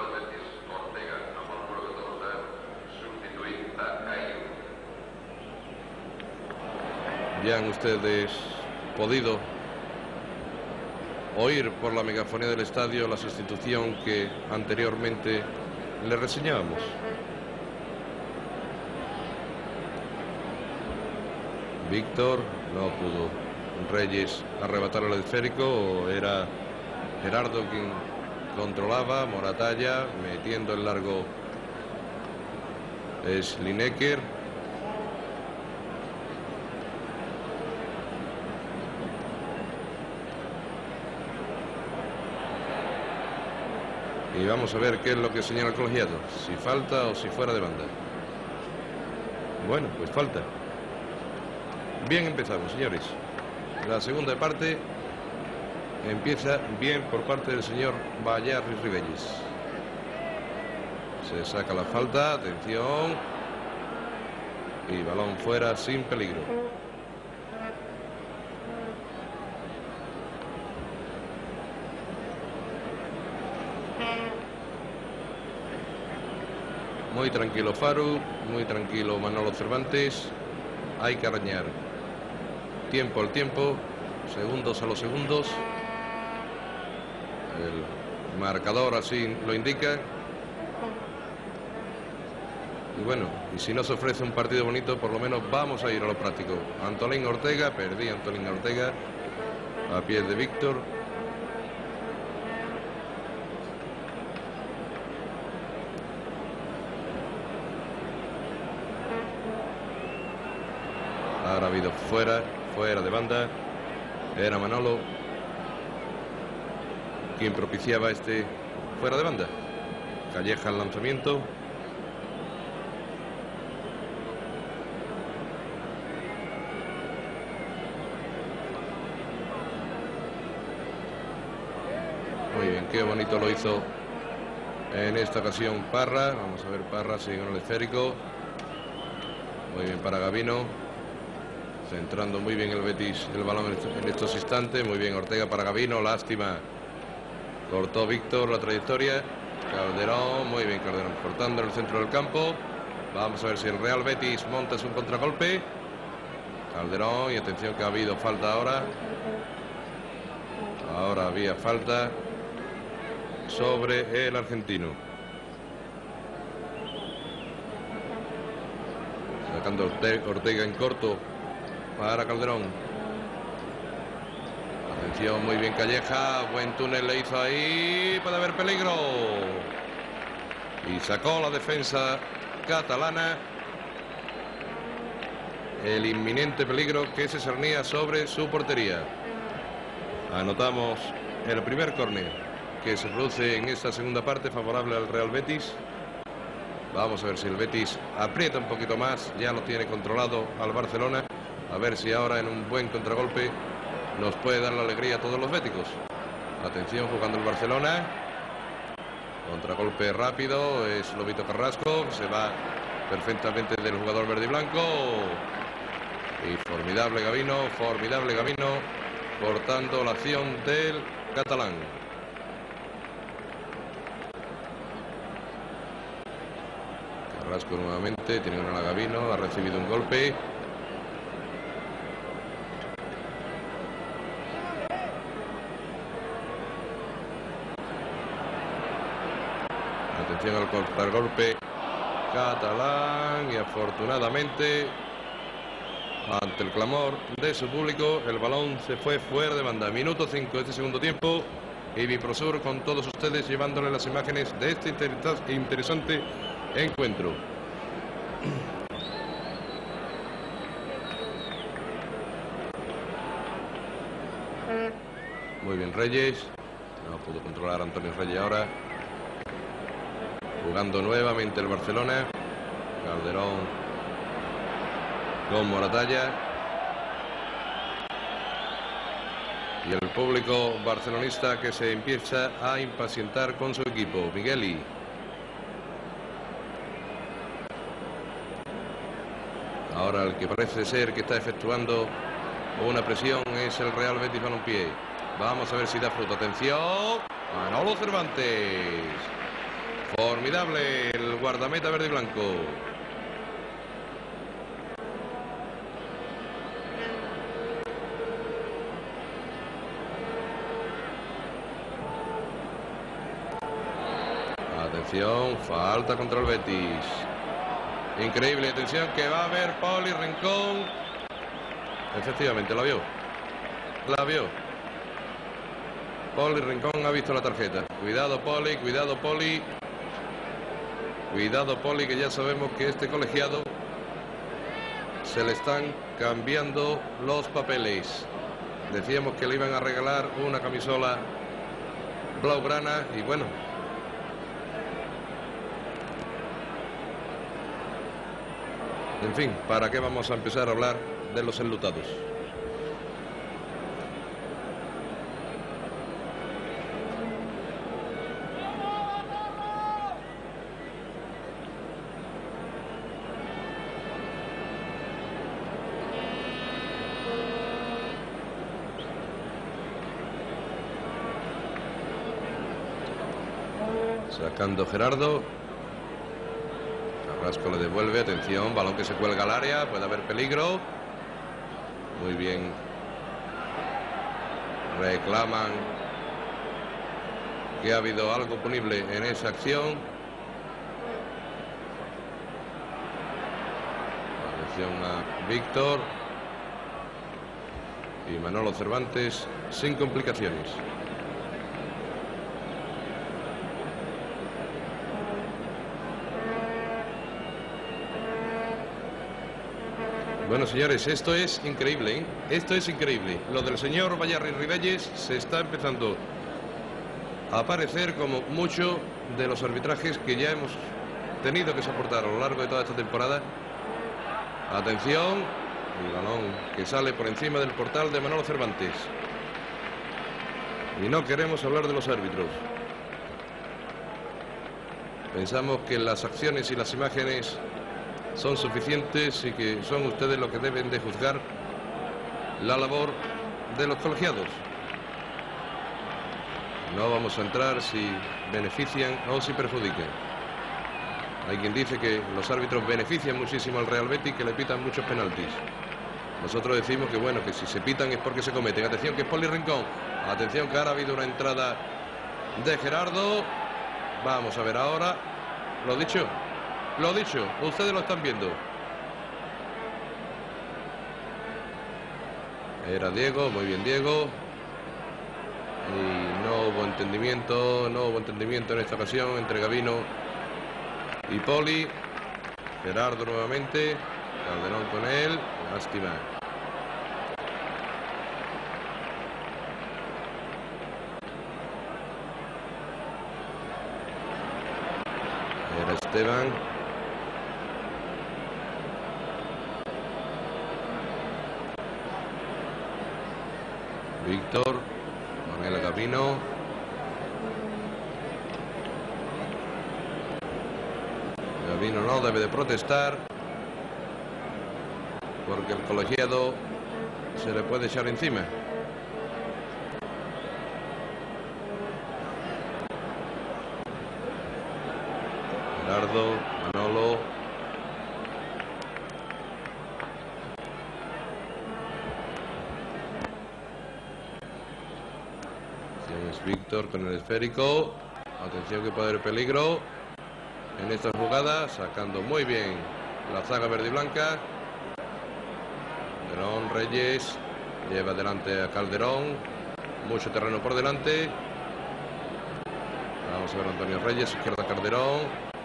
Ya han ustedes podido oír por la megafonía del estadio la sustitución que anteriormente le reseñábamos. Víctor, no pudo Reyes arrebatar el esférico, era Gerardo quien controlaba. Moratalla metiendo el largo, es Lineker. Y vamos a ver qué es lo que señala el colegiado, si falta o si fuera de banda. Bueno, pues falta. Bien, empezamos, señores. La segunda parte empieza bien por parte del señor Bayarri Ribelles. Se saca la falta, atención. Y balón fuera sin peligro. Muy tranquilo Faru, muy tranquilo Manolo Cervantes. Hay que arañar tiempo al tiempo, segundos a los segundos. El marcador así lo indica. Y bueno, y si no se ofrece un partido bonito, por lo menos vamos a ir a lo práctico. Antolín Ortega, perdí Antolín Ortega, a pies de Víctor. Ahora ha habido fuera, fuera de banda. Era Manolo quien propiciaba este fuera de banda. Calleja el lanzamiento. Muy bien, qué bonito lo hizo en esta ocasión Parra. Vamos a ver, Parra sigue con el esférico. Muy bien para Gabino. Centrando muy bien el Betis el balón en estos instantes. Muy bien Ortega para Gabino. Lástima. Cortó Víctor la trayectoria. Calderón. Muy bien Calderón. Cortando en el centro del campo. Vamos a ver si el Real Betis monta su contragolpe. Calderón. Y atención que ha habido falta ahora. Ahora había falta sobre el argentino. Sacando Ortega en corto para Calderón. Atención, muy bien Calleja. Buen túnel le hizo ahí. Puede haber peligro. Y sacó la defensa catalana el inminente peligro que se cernía sobre su portería. Anotamos el primer córner que se produce en esta segunda parte, favorable al Real Betis. Vamos a ver si el Betis aprieta un poquito más. Ya lo tiene controlado al Barcelona. A ver si ahora en un buen contragolpe nos puede dar la alegría a todos los béticos. Atención, jugando el Barcelona. Contragolpe rápido, es Lobito Carrasco, se va perfectamente del jugador verde y blanco. Y formidable Gabino, formidable Gabino, cortando la acción del catalán. Carrasco nuevamente, tiene una a Gabino, ha recibido un golpe. Atención al contragolpe catalán y afortunadamente, ante el clamor de su público, el balón se fue fuera de banda. Minuto cinco de este segundo tiempo y Viprosur con todos ustedes llevándole las imágenes de este interesante encuentro. Muy bien Reyes, no pudo controlar a Antonio Reyes ahora. Jugando nuevamente el Barcelona. Calderón con Moratalla. Y el público barcelonista que se empieza a impacientar con su equipo. Migueli. Ahora el que parece ser que está efectuando una presión es el Real Betis Balompié. Vamos a ver si da fruto. Atención. Manolo Cervantes. Formidable el guardameta verde y blanco. Atención, falta contra el Betis. Increíble, atención que va a haber Poli Rincón. Efectivamente, la vio. La vio. Poli Rincón ha visto la tarjeta. Cuidado Poli, cuidado Poli. Cuidado Poli, que ya sabemos que este colegiado se le están cambiando los papeles. Decíamos que le iban a regalar una camisola blaugrana y bueno. En fin, ¿para qué vamos a empezar a hablar de los enlutados? Sacando Gerardo. Carrasco le devuelve, atención, balón que se cuelga al área, puede haber peligro. Muy bien. Reclaman que ha habido algo punible en esa acción. Atención a Víctor. Y Manolo Cervantes sin complicaciones. Bueno, señores, esto es increíble, ¿eh? Esto es increíble. Lo del señor Vallarri Ribelles se está empezando a aparecer como mucho de los arbitrajes que ya hemos tenido que soportar a lo largo de toda esta temporada. Atención, el balón que sale por encima del portal de Manolo Cervantes. Y no queremos hablar de los árbitros. Pensamos que las acciones y las imágenes son suficientes y que son ustedes los que deben de juzgar la labor de los colegiados. No vamos a entrar si benefician o si perjudican. Hay quien dice que los árbitros benefician muchísimo al Real Betis, que le pitan muchos penaltis. Nosotros decimos que bueno, que si se pitan es porque se cometen. Atención que es Poli Rincón. Atención que ahora ha habido una entrada de Gerardo. Vamos a ver ahora. Lo dicho. Lo dicho, ustedes lo están viendo. Era Diego, muy bien Diego. Y no hubo entendimiento, no hubo entendimiento en esta ocasión entre Gabino y Poli. Gerardo nuevamente, Calderón con él, lástima. Era Esteban. Víctor, con el Gabino. Gabino no debe de protestar, porque el colegiado se le puede echar encima. Gerardo, Manolo. Es Víctor con el esférico. Atención que puede haber peligro en esta jugada, sacando muy bien la zaga verde y blanca. Calderón, Reyes, lleva delante a Calderón, mucho terreno por delante. Vamos a ver Antonio Reyes, izquierda Calderón.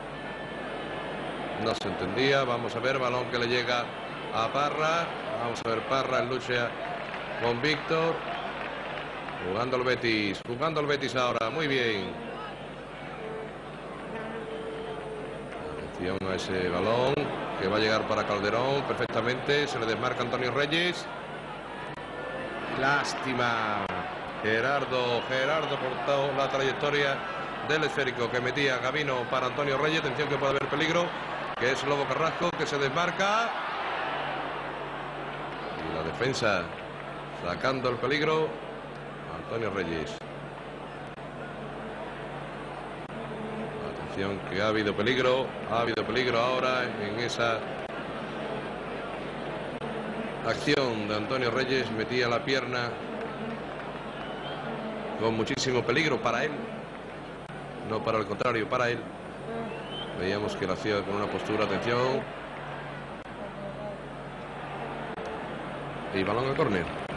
No se entendía, vamos a ver, balón que le llega a Parra. Vamos a ver Parra en lucha con Víctor. Jugando el Betis, jugando el Betis ahora, muy bien. Atención a ese balón que va a llegar para Calderón perfectamente. Se le desmarca Antonio Reyes. Lástima. Gerardo, Gerardo cortó la trayectoria del esférico que metía Gabino para Antonio Reyes. Atención que puede haber peligro, que es Lobo Carrasco, que se desmarca. Y la defensa sacando el peligro. Antonio Reyes. Atención que ha habido peligro, ha habido peligro ahora en esa acción de Antonio Reyes. Metía la pierna con muchísimo peligro para él, no para el contrario, para él. Veíamos que lo hacía con una postura, atención. Y balón a córner.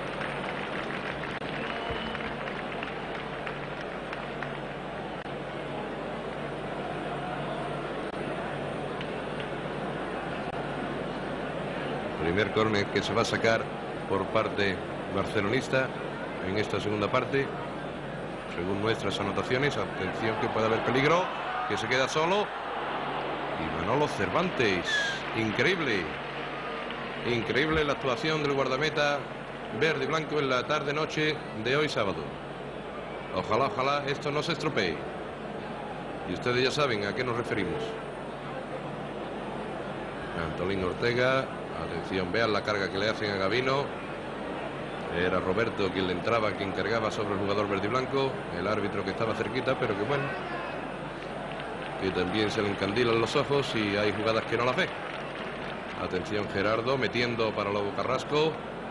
Primer córner que se va a sacar por parte barcelonista en esta segunda parte, según nuestras anotaciones. Atención que puede haber peligro, que se queda solo. Y Manolo Cervantes, increíble, increíble la actuación del guardameta verde y blanco en la tarde-noche de hoy sábado. Ojalá, ojalá esto no se estropee. Y ustedes ya saben a qué nos referimos. Antolín Ortega. Atención, vean la carga que le hacen a Gabino. Era Roberto quien le entraba, quien cargaba sobre el jugador verde y blanco. El árbitro que estaba cerquita, pero que bueno, que también se le encandilan los ojos y hay jugadas que no las ve. Atención Gerardo, metiendo para Lobo Carrasco.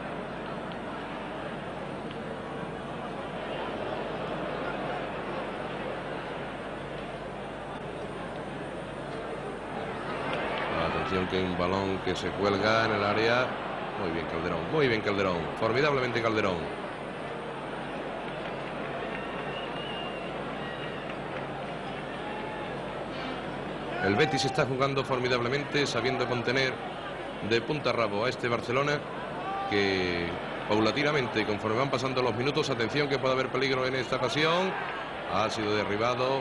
Que un balón que se cuelga en el área. Muy bien Calderón, muy bien Calderón, formidablemente Calderón. El Betis está jugando formidablemente, sabiendo contener de punta a rabo a este Barcelona, que paulatinamente, conforme van pasando los minutos, atención que puede haber peligro en esta ocasión. Ha sido derribado.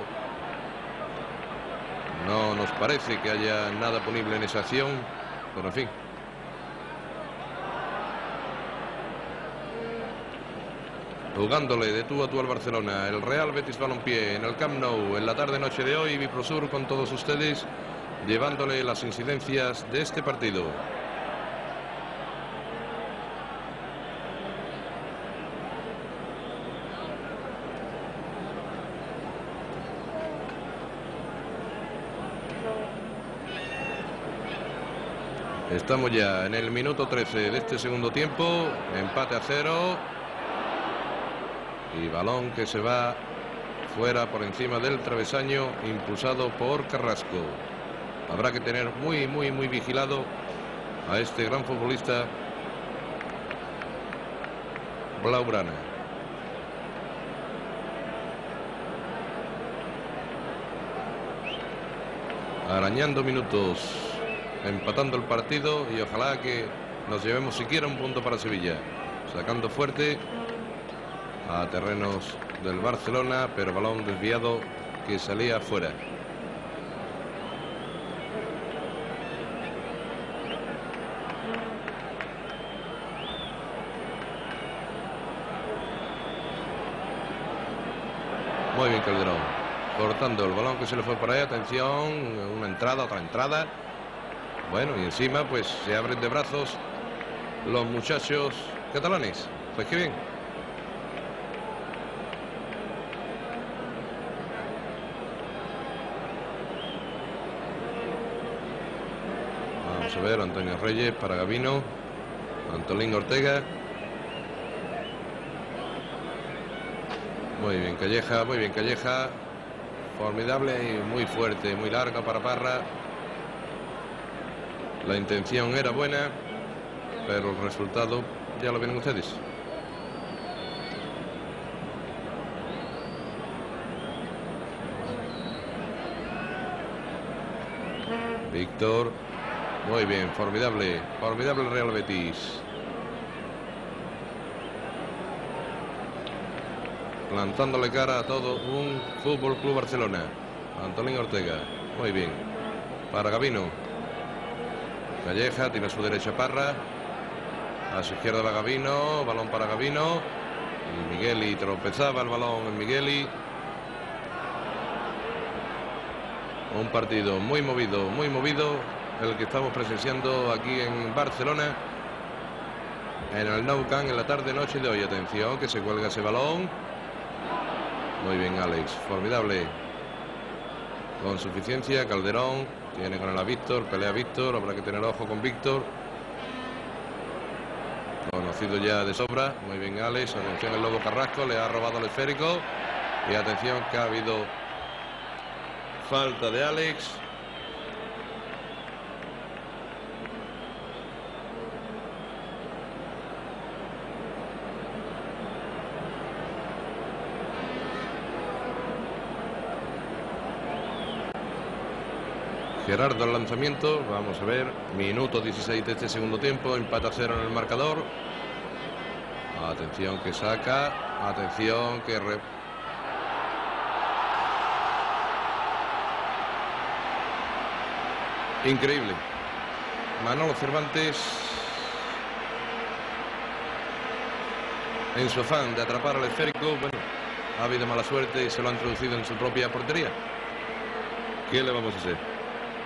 No nos parece que haya nada punible en esa acción, pero en fin. Jugándole de tú a tú al Barcelona, el Real Betis Balompié en el Camp Nou en la tarde-noche de hoy. Biprosur con todos ustedes, llevándole las incidencias de este partido. Estamos ya en el minuto trece de este segundo tiempo, empate a cero. Y balón que se va fuera por encima del travesaño, impulsado por Carrasco. Habrá que tener muy, muy, muy vigilado a este gran futbolista blaugrana. Arañando minutos, empatando el partido y ojalá que nos llevemos siquiera un punto para Sevilla. Sacando fuerte a terrenos del Barcelona, pero balón desviado que salía fuera. Muy bien Calderón. cortando el balón que se le fue por ahí. Atención, una entrada, otra entrada. Bueno, y encima pues se abren de brazos los muchachos catalanes. Pues qué bien. Vamos a ver, Antonio Reyes para Gabino, Antolín Ortega. Muy bien Calleja, muy bien Calleja. Formidable y muy fuerte, muy larga para Parra. La intención era buena, pero el resultado ya lo ven ustedes. Víctor. Muy bien, formidable, formidable Real Betis. Plantándole cara a todo un Fútbol Club Barcelona. Antolín Ortega, muy bien. Para Gabino. Calleja, tiene a su derecha Parra. A su izquierda va Gabino, balón para Gabino. Y Migueli tropezaba el balón en Migueli. Un partido muy movido, muy movido, el que estamos presenciando aquí en Barcelona, en el Nou Camp, en la tarde-noche de hoy. Atención, que se cuelga ese balón. Muy bien, Alex, formidable. Con suficiencia, Calderón, tiene con él a Víctor, pelea Víctor, habrá que tener ojo con Víctor. Conocido ya de sobra, muy bien Alex, atención el Lobo Carrasco, le ha robado el esférico. Y atención que ha habido falta de Alex. Gerardo al lanzamiento, vamos a ver, minuto dieciséis de este segundo tiempo, empate a cero en el marcador. Atención que saca, atención que... Re... Increíble. Manolo Cervantes, en su afán de atrapar al esférico, bueno, ha habido mala suerte y se lo ha introducido en su propia portería. ¿Qué le vamos a hacer?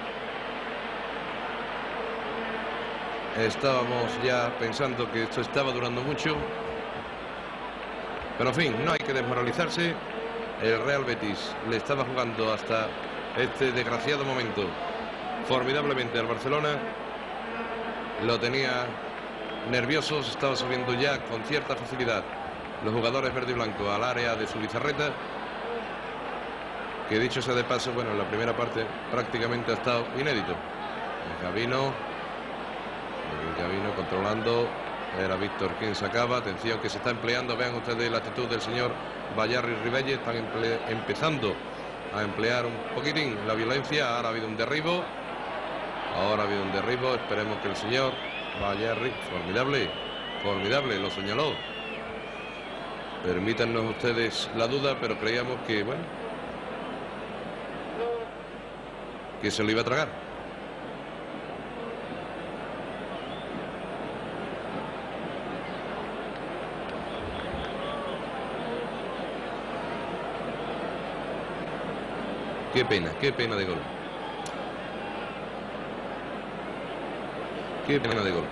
Estábamos ya pensando que esto estaba durando mucho, pero en fin, no hay que desmoralizarse. El Real Betis le estaba jugando hasta este desgraciado momento formidablemente al Barcelona. Lo tenía nervioso, se estaba subiendo ya con cierta facilidad los jugadores verde y blanco al área de su Bizarreta, que dicho sea de paso, bueno, en la primera parte prácticamente ha estado inédito. Gabino, Gabino controlando, era Víctor quien sacaba. Atención que se está empleando, vean ustedes la actitud del señor Bayarri Ribelles, están empezando a emplear un poquitín la violencia. Ahora ha habido un derribo, ahora ha habido un derribo, esperemos que el señor Bayarri, formidable, formidable, lo señaló. Permítanos ustedes la duda, pero creíamos que, bueno, que se lo iba a tragar. Qué pena, qué pena de gol. Qué pena de gol.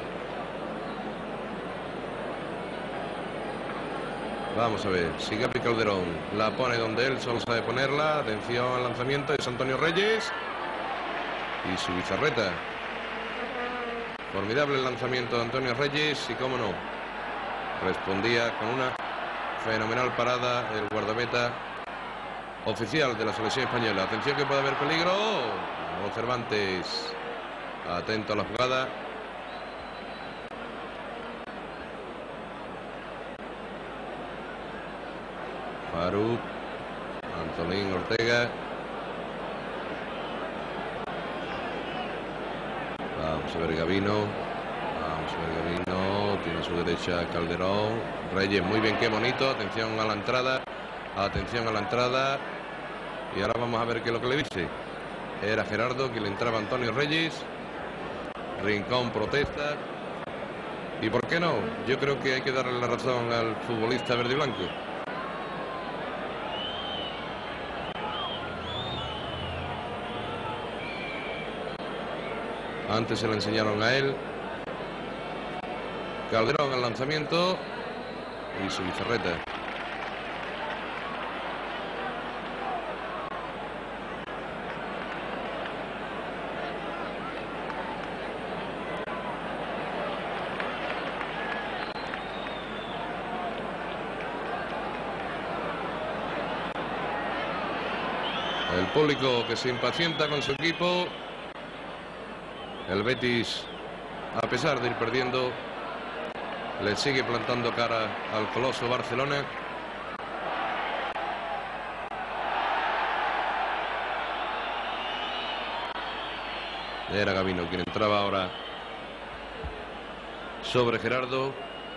Vamos a ver, si Gabi Calderón la pone donde él solo sabe ponerla. Atención al lanzamiento, es Antonio Reyes. Y su Bizarreta. Formidable el lanzamiento de Antonio Reyes. Y cómo no, respondía con una fenomenal parada el guardameta oficial de la selección española. Atención que puede haber peligro. Manolo Cervantes, atento a la jugada. Faruk, Antolín Ortega. Vamos a ver Gabino. Vamos a ver Gabino. Tiene a su derecha Calderón. Reyes, muy bien, qué bonito. Atención a la entrada. Atención a la entrada. Y ahora vamos a ver qué es lo que le dice. Era Gerardo quien le entraba a Antonio Reyes. Rincón protesta. ¿Y por qué no? Yo creo que hay que darle la razón al futbolista verde y blanco. Antes se le enseñaron a él. Calderón al lanzamiento. Y su Zubizarreta. El público que se impacienta con su equipo. El Betis, a pesar de ir perdiendo, le sigue plantando cara al coloso Barcelona. Era Gabino quien entraba ahora sobre Gerardo.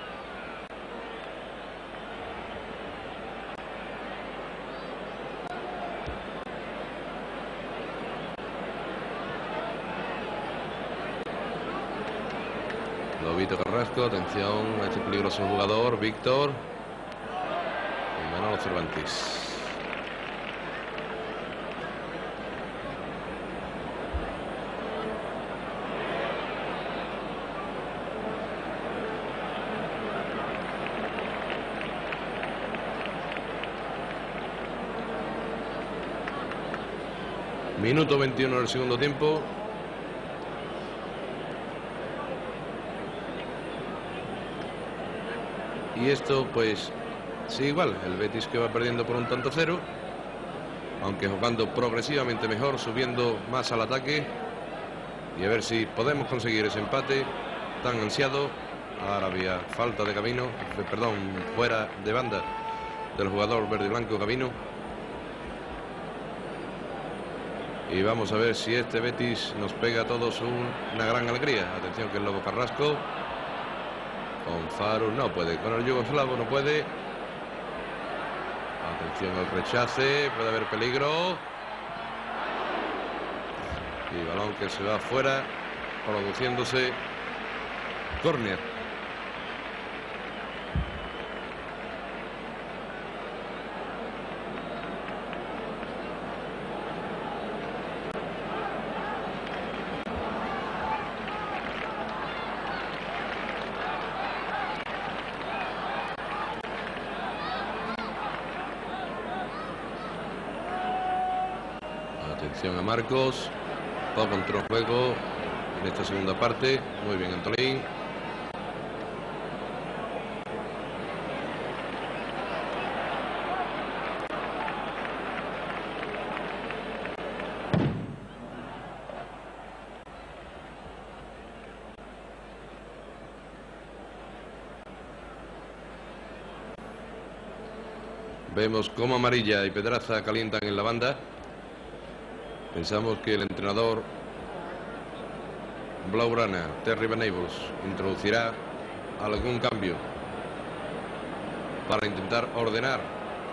Lobito Carrasco, atención a este peligroso jugador, Víctor. Y Manolo Cervantes. Minuto veintiuno del segundo tiempo. Y esto pues sí, igual, el Betis que va perdiendo por un tanto cero, aunque jugando progresivamente mejor, subiendo más al ataque, y a ver si podemos conseguir ese empate tan ansiado. Ahora había falta de Gabino, perdón, fuera de banda del jugador verde y blanco Gabino. Y vamos a ver si este Betis nos pega a todos un, una gran alegría. Atención que el Lobo Carrasco con Faru no puede, con el yugoslavo no puede. Atención al rechace, puede haber peligro. Y balón que se va afuera, produciéndose córner. Atención a Marcos. Poco entró en juego en esta segunda parte. Muy bien Antolín. Vemos cómo Amarilla y Pedraza calientan en la banda. Pensamos que el entrenador blaugrana, Terry Venables, introducirá algún cambio para intentar ordenar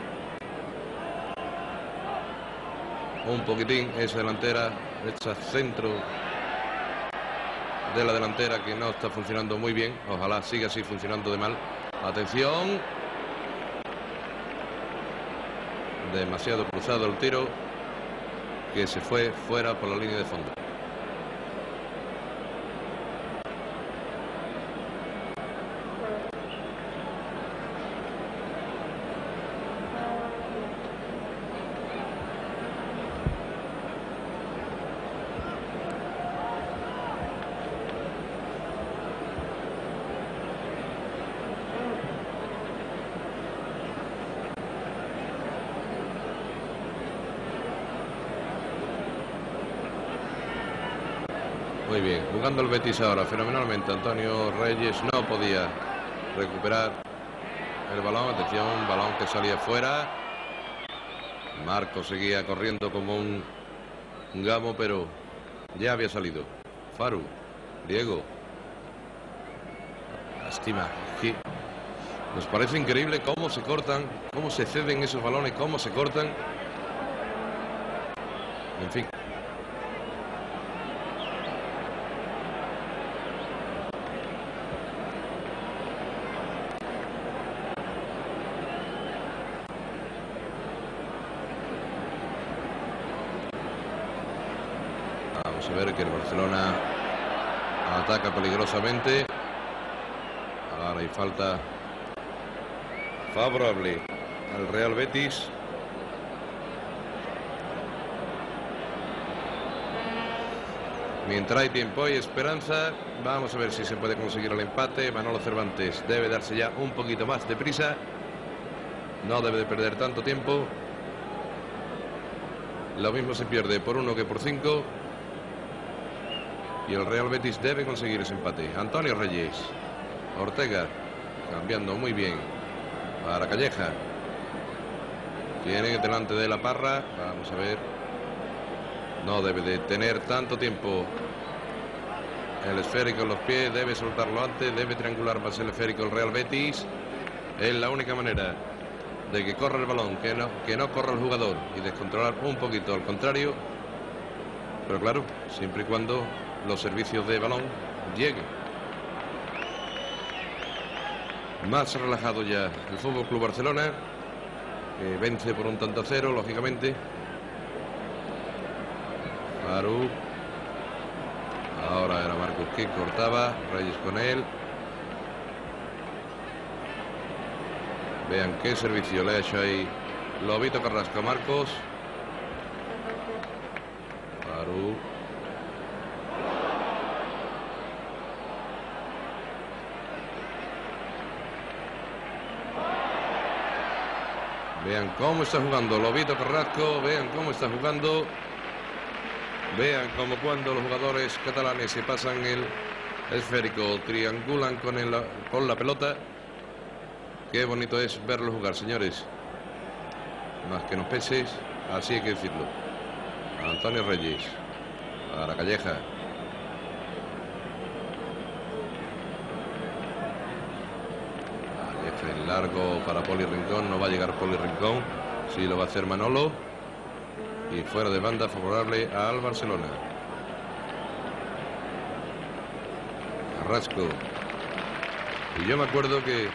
un poquitín esa delantera, ese centro de la delantera que no está funcionando muy bien. Ojalá siga así funcionando de mal. Atención. Demasiado cruzado el tiro, que se fue fuera por la línea de fondo. Muy bien, jugando el Betis ahora fenomenalmente. Antonio Reyes no podía recuperar el balón. Atención, balón que salía fuera. Marco seguía corriendo como un, un gamo, pero ya había salido. Faru, Diego. Lástima. Sí. Nos parece increíble cómo se cortan, cómo se ceden esos balones, cómo se cortan. En fin. Vamos a ver que el Barcelona Ataca peligrosamente. Ahora hay falta favorable al Real Betis. Mientras hay tiempo, hay esperanza. Vamos a ver si se puede conseguir el empate. Manolo Cervantes debe darse ya un poquito más de prisa. No debe de perder tanto tiempo. Lo mismo se pierde por uno que por cinco. Y el Real Betis debe conseguir ese empate. Antonio Reyes. Ortega. Cambiando muy bien. Para Calleja. Tiene delante de la Parra. Vamos a ver. No debe de tener tanto tiempo el esférico en los pies. Debe soltarlo antes. Debe triangular más el esférico el Real Betis. Es la única manera de que corra el balón, que no, que no corra el jugador y descontrolar un poquito al contrario. Pero claro, siempre y cuando los servicios de balón lleguen. Más relajado ya el Fútbol Club Barcelona, que vence por un tanto a cero, lógicamente. Faruk. Ahora era Marcus que cortaba. Reyes con él. Vean qué servicio le ha hecho ahí Lobito Carrasco a Marcos. Faruk. Vean cómo está jugando Lobito Carrasco. Vean cómo está jugando. Vean cómo cuando los jugadores catalanes se pasan el esférico, triangulan con, el, con la pelota. Qué bonito es verlo jugar, señores. Más que nos peses, así hay que decirlo. Antonio Reyes. Para Calleja. Calleja en largo para Poli Rincón. No va a llegar Poli Rincón. Sí lo va a hacer Manolo. Y fuera de banda favorable al Barcelona. Carrasco. Y yo me acuerdo que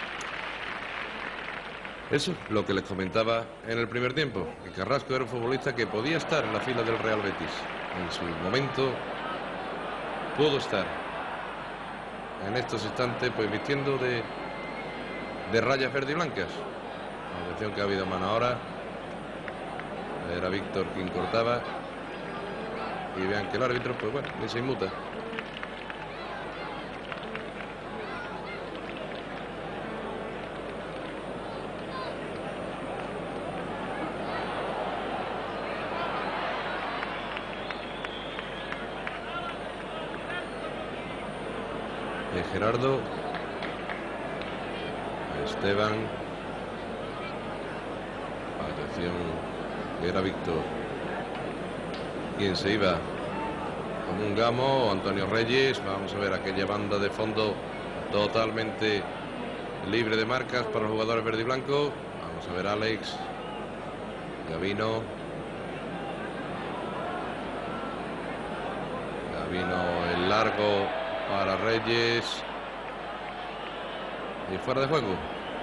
eso es lo que les comentaba en el primer tiempo, que Carrasco era un futbolista que podía estar en la fila del Real Betis. En su momento pudo estar. En estos instantes, pues vistiendo de, de rayas verde y blancas. Atención que ha habido mano ahora. Era Víctor quien cortaba. Y vean que el árbitro, pues bueno, ni se inmuta. De Gerardo. Esteban. Atención. Era Víctor quien se iba con un gamo. Antonio Reyes. Vamos a ver aquella banda de fondo totalmente libre de marcas para los jugadores verde y blanco. Vamos a ver Alex Gavino. Gavino el largo para Reyes y fuera de juego.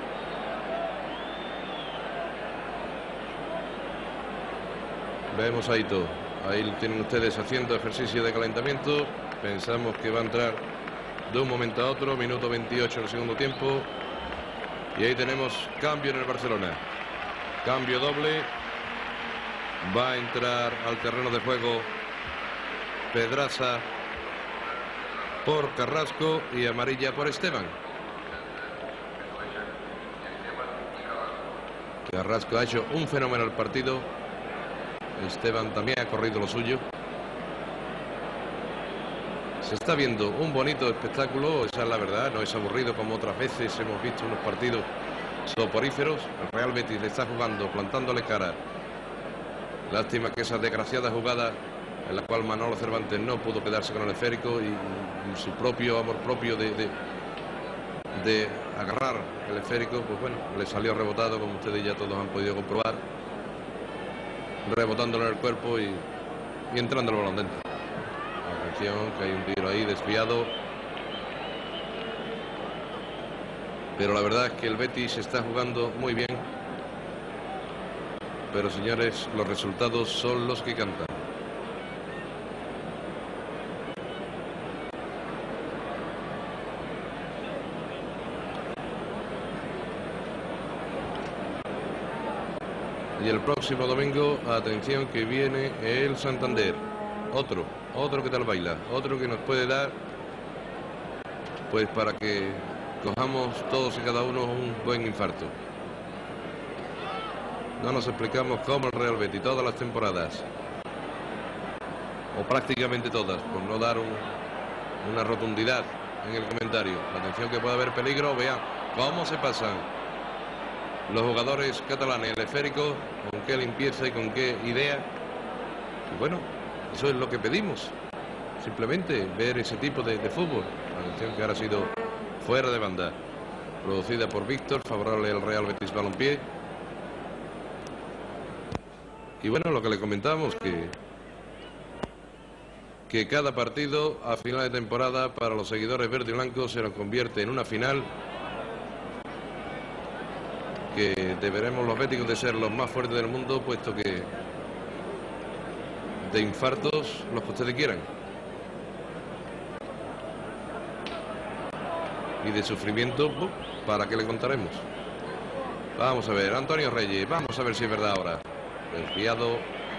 Vemos a Ito. Ahí tienen ustedes haciendo ejercicio de calentamiento. Pensamos que va a entrar de un momento a otro. Minuto veintiocho del segundo tiempo. Y ahí tenemos cambio en el Barcelona. Cambio doble. Va a entrar al terreno de juego Pedraza por Carrasco y amarilla por Esteban. Carrasco ha hecho un fenomenal partido. Esteban también ha corrido lo suyo. Se está viendo un bonito espectáculo, esa es la verdad, no es aburrido como otras veces hemos visto unos partidos soporíferos. El Real Betis le está jugando, plantándole cara. Lástima que esa desgraciada jugada en la cual Manolo Cervantes no pudo quedarse con el esférico y, y su propio amor propio de, de, de agarrar el esférico, pues bueno, le salió rebotado, como ustedes ya todos han podido comprobar. Rebotándolo en el cuerpo y, y entrando el balón dentro. Atención, que hay un tiro ahí desviado. Pero la verdad es que el Betis está jugando muy bien. Pero señores, los resultados son los que cantan. Y el próximo domingo, atención, que viene el Santander. Otro, otro que tal baila, otro que nos puede dar, pues para que cojamos todos y cada uno un buen infarto. No nos explicamos cómo el Real Betis todas las temporadas, o prácticamente todas, por no dar un, una rotundidad en el comentario. Atención que puede haber peligro, vean cómo se pasan los jugadores catalanes, el esférico, con qué limpieza y con qué idea. Y bueno, eso es lo que pedimos, simplemente ver ese tipo de, de fútbol. Atención que ahora ha sido fuera de banda, producida por Víctor, favorable al Real Betis Balompié. Y bueno, lo que le comentamos, que que cada partido a final de temporada para los seguidores verde y blanco se nos convierte en una final que deberemos los béticos de ser los más fuertes del mundo, puesto que de infartos los que ustedes quieran, y de sufrimiento, ¿para qué le contaremos? Vamos a ver, Antonio Reyes, vamos a ver si es verdad ahora. Desviado.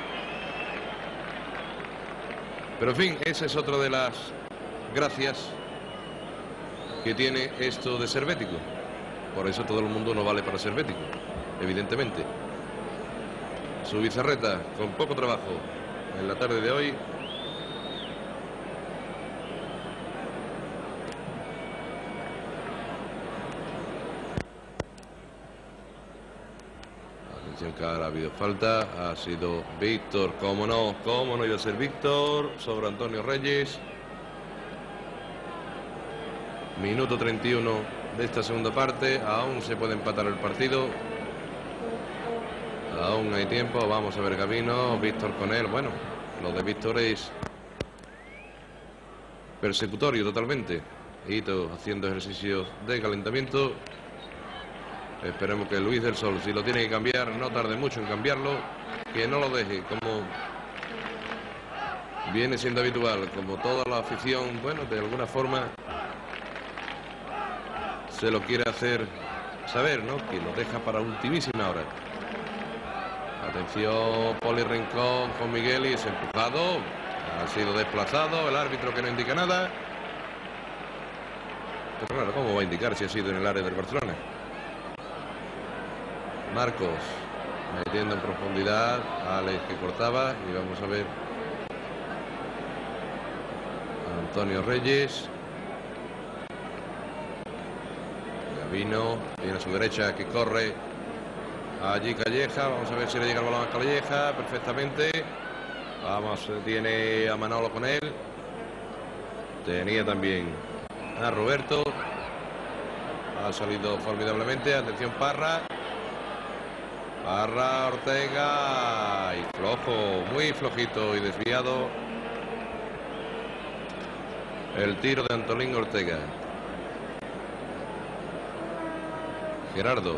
Pero en fin, esa es otra de las gracias que tiene esto de ser bético. Por eso todo el mundo no vale para ser bético, evidentemente. Su Bizarreta, con poco trabajo en la tarde de hoy. Atención que ahora ha habido falta. Ha sido Víctor, cómo no, cómo no iba a ser Víctor sobre Antonio Reyes. Minuto treinta y uno de esta segunda parte. Aún se puede empatar el partido. Aún hay tiempo. Vamos a ver Gabino, Víctor con él. Bueno, lo de Víctor es persecutorio totalmente. Hito haciendo ejercicios de calentamiento. Esperemos que Luis del Sol, si lo tiene que cambiar, no tarde mucho en cambiarlo, que no lo deje, como viene siendo habitual, como toda la afición, bueno, de alguna forma se lo quiere hacer saber, ¿no? Que lo deja para ultimísima hora. Atención, Poli Rincón con Miguel y es empujado, ha sido desplazado, el árbitro que no indica nada. Pero claro, ¿cómo va a indicar si ha sido en el área del Barcelona? Marcos metiendo en profundidad, Alex que cortaba, y vamos a ver Antonio Reyes. Gabino tiene a su derecha que corre allí Calleja, vamos a ver si le llega el balón a Calleja perfectamente. Vamos, tiene a Manolo con él, tenía también a Roberto, ha salido formidablemente. Atención Parra, Parra, Ortega, y flojo, muy flojito y desviado el tiro de Antolín Ortega. Gerardo.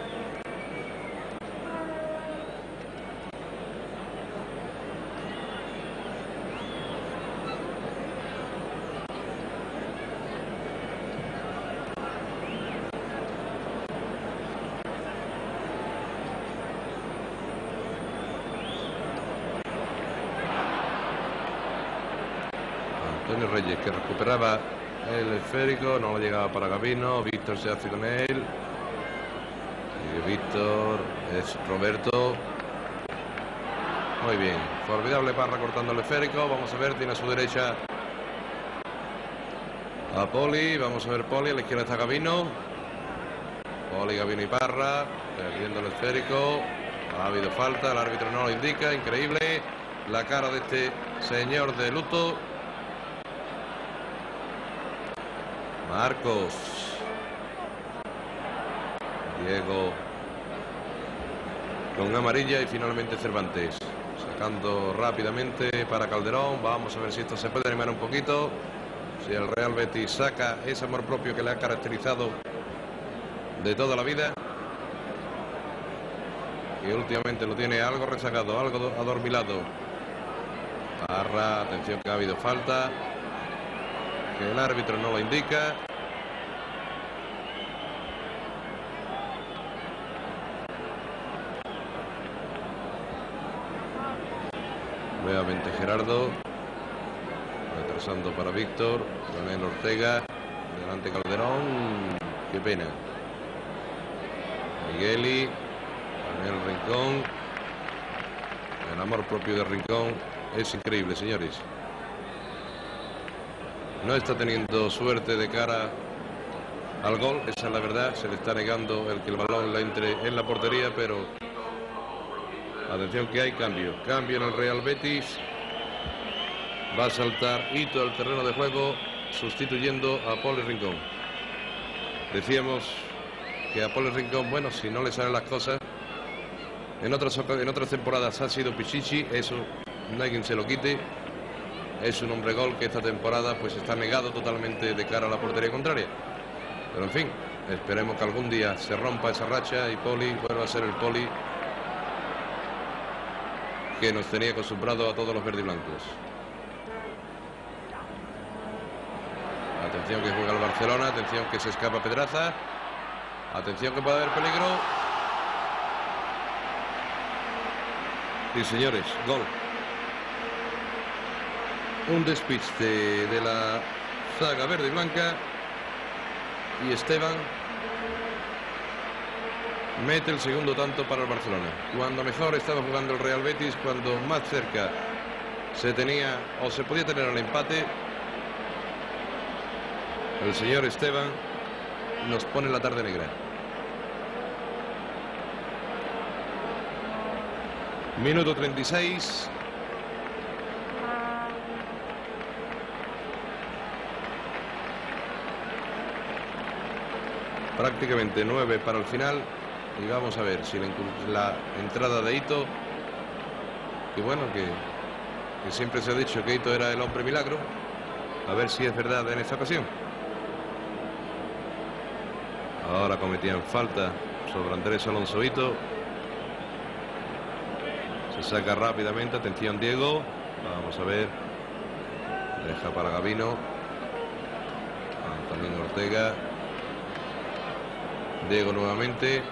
Antonio Reyes que recuperaba el esférico, no lo llegaba para Gabino. Víctor se hace con él. Y Víctor es Roberto. Muy bien, formidable Parra cortando el esférico. Vamos a ver, tiene a su derecha a Poli. Vamos a ver Poli, a la izquierda está Gabino. Poli, Gabino y Parra perdiendo el esférico. Ha habido falta, el árbitro no lo indica. Increíble la cara de este señor de luto. Marcos, Diego con amarilla y finalmente Cervantes sacando rápidamente para Calderón. Vamos a ver si esto se puede animar un poquito, si el Real Betis saca ese amor propio que le ha caracterizado de toda la vida, y últimamente lo tiene algo rezagado, algo adormilado. Parra, atención que ha habido falta, que el árbitro no lo indica. Nuevamente Gerardo. Retrasando para Víctor. Daniel Ortega. Delante Calderón. Qué pena. Migueli. Daniel Rincón. El amor propio de Rincón es increíble, señores. No está teniendo suerte de cara al gol, esa es la verdad. Se le está negando el que el balón le entre en la portería, pero atención que hay cambio. Cambio en el Real Betis. Va a saltar Hito al terreno de juego, sustituyendo a Poli Rincón. Decíamos que a Poli Rincón, bueno, si no le salen las cosas, en otras, en otras temporadas ha sido Pichichi, eso no hay quien se lo quite. Es un hombre gol que esta temporada pues está negado totalmente de cara a la portería contraria. Pero en fin, esperemos que algún día se rompa esa racha y Poli vuelva a ser el Poli que nos tenía acostumbrado a todos los verdiblancos. Atención que juega el Barcelona, atención que se escapa Pedraza. Atención que puede haber peligro. Y señores, gol. Un despiste de la zaga verde y blanca. Y Esteban mete el segundo tanto para el Barcelona. Cuando mejor estaba jugando el Real Betis, cuando más cerca se tenía o se podía tener el empate, el señor Esteban nos pone la tarde negra. Minuto treinta y seis. Prácticamente nueve para el final. Y vamos a ver si la, la entrada de Hito, que bueno, que, que siempre se ha dicho que Hito era el hombre milagro, a ver si es verdad en esta ocasión. Ahora cometían falta sobre Andrés Alonso Hito. Se saca rápidamente, atención Diego, vamos a ver, deja para Gabino, Antonio Ortega, Diego nuevamente,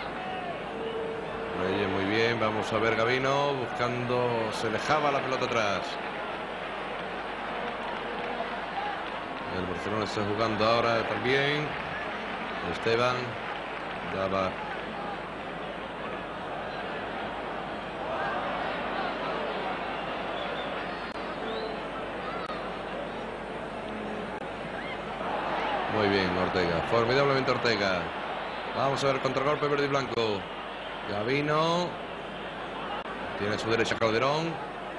Reyes muy bien, vamos a ver Gabino, buscando, se dejaba la pelota atrás. El Barcelona está jugando ahora también, Esteban, daba... Muy bien, Ortega. Formidablemente Ortega. Vamos a ver el contragolpe verde y blanco. Gabino. Tiene a su derecha Calderón.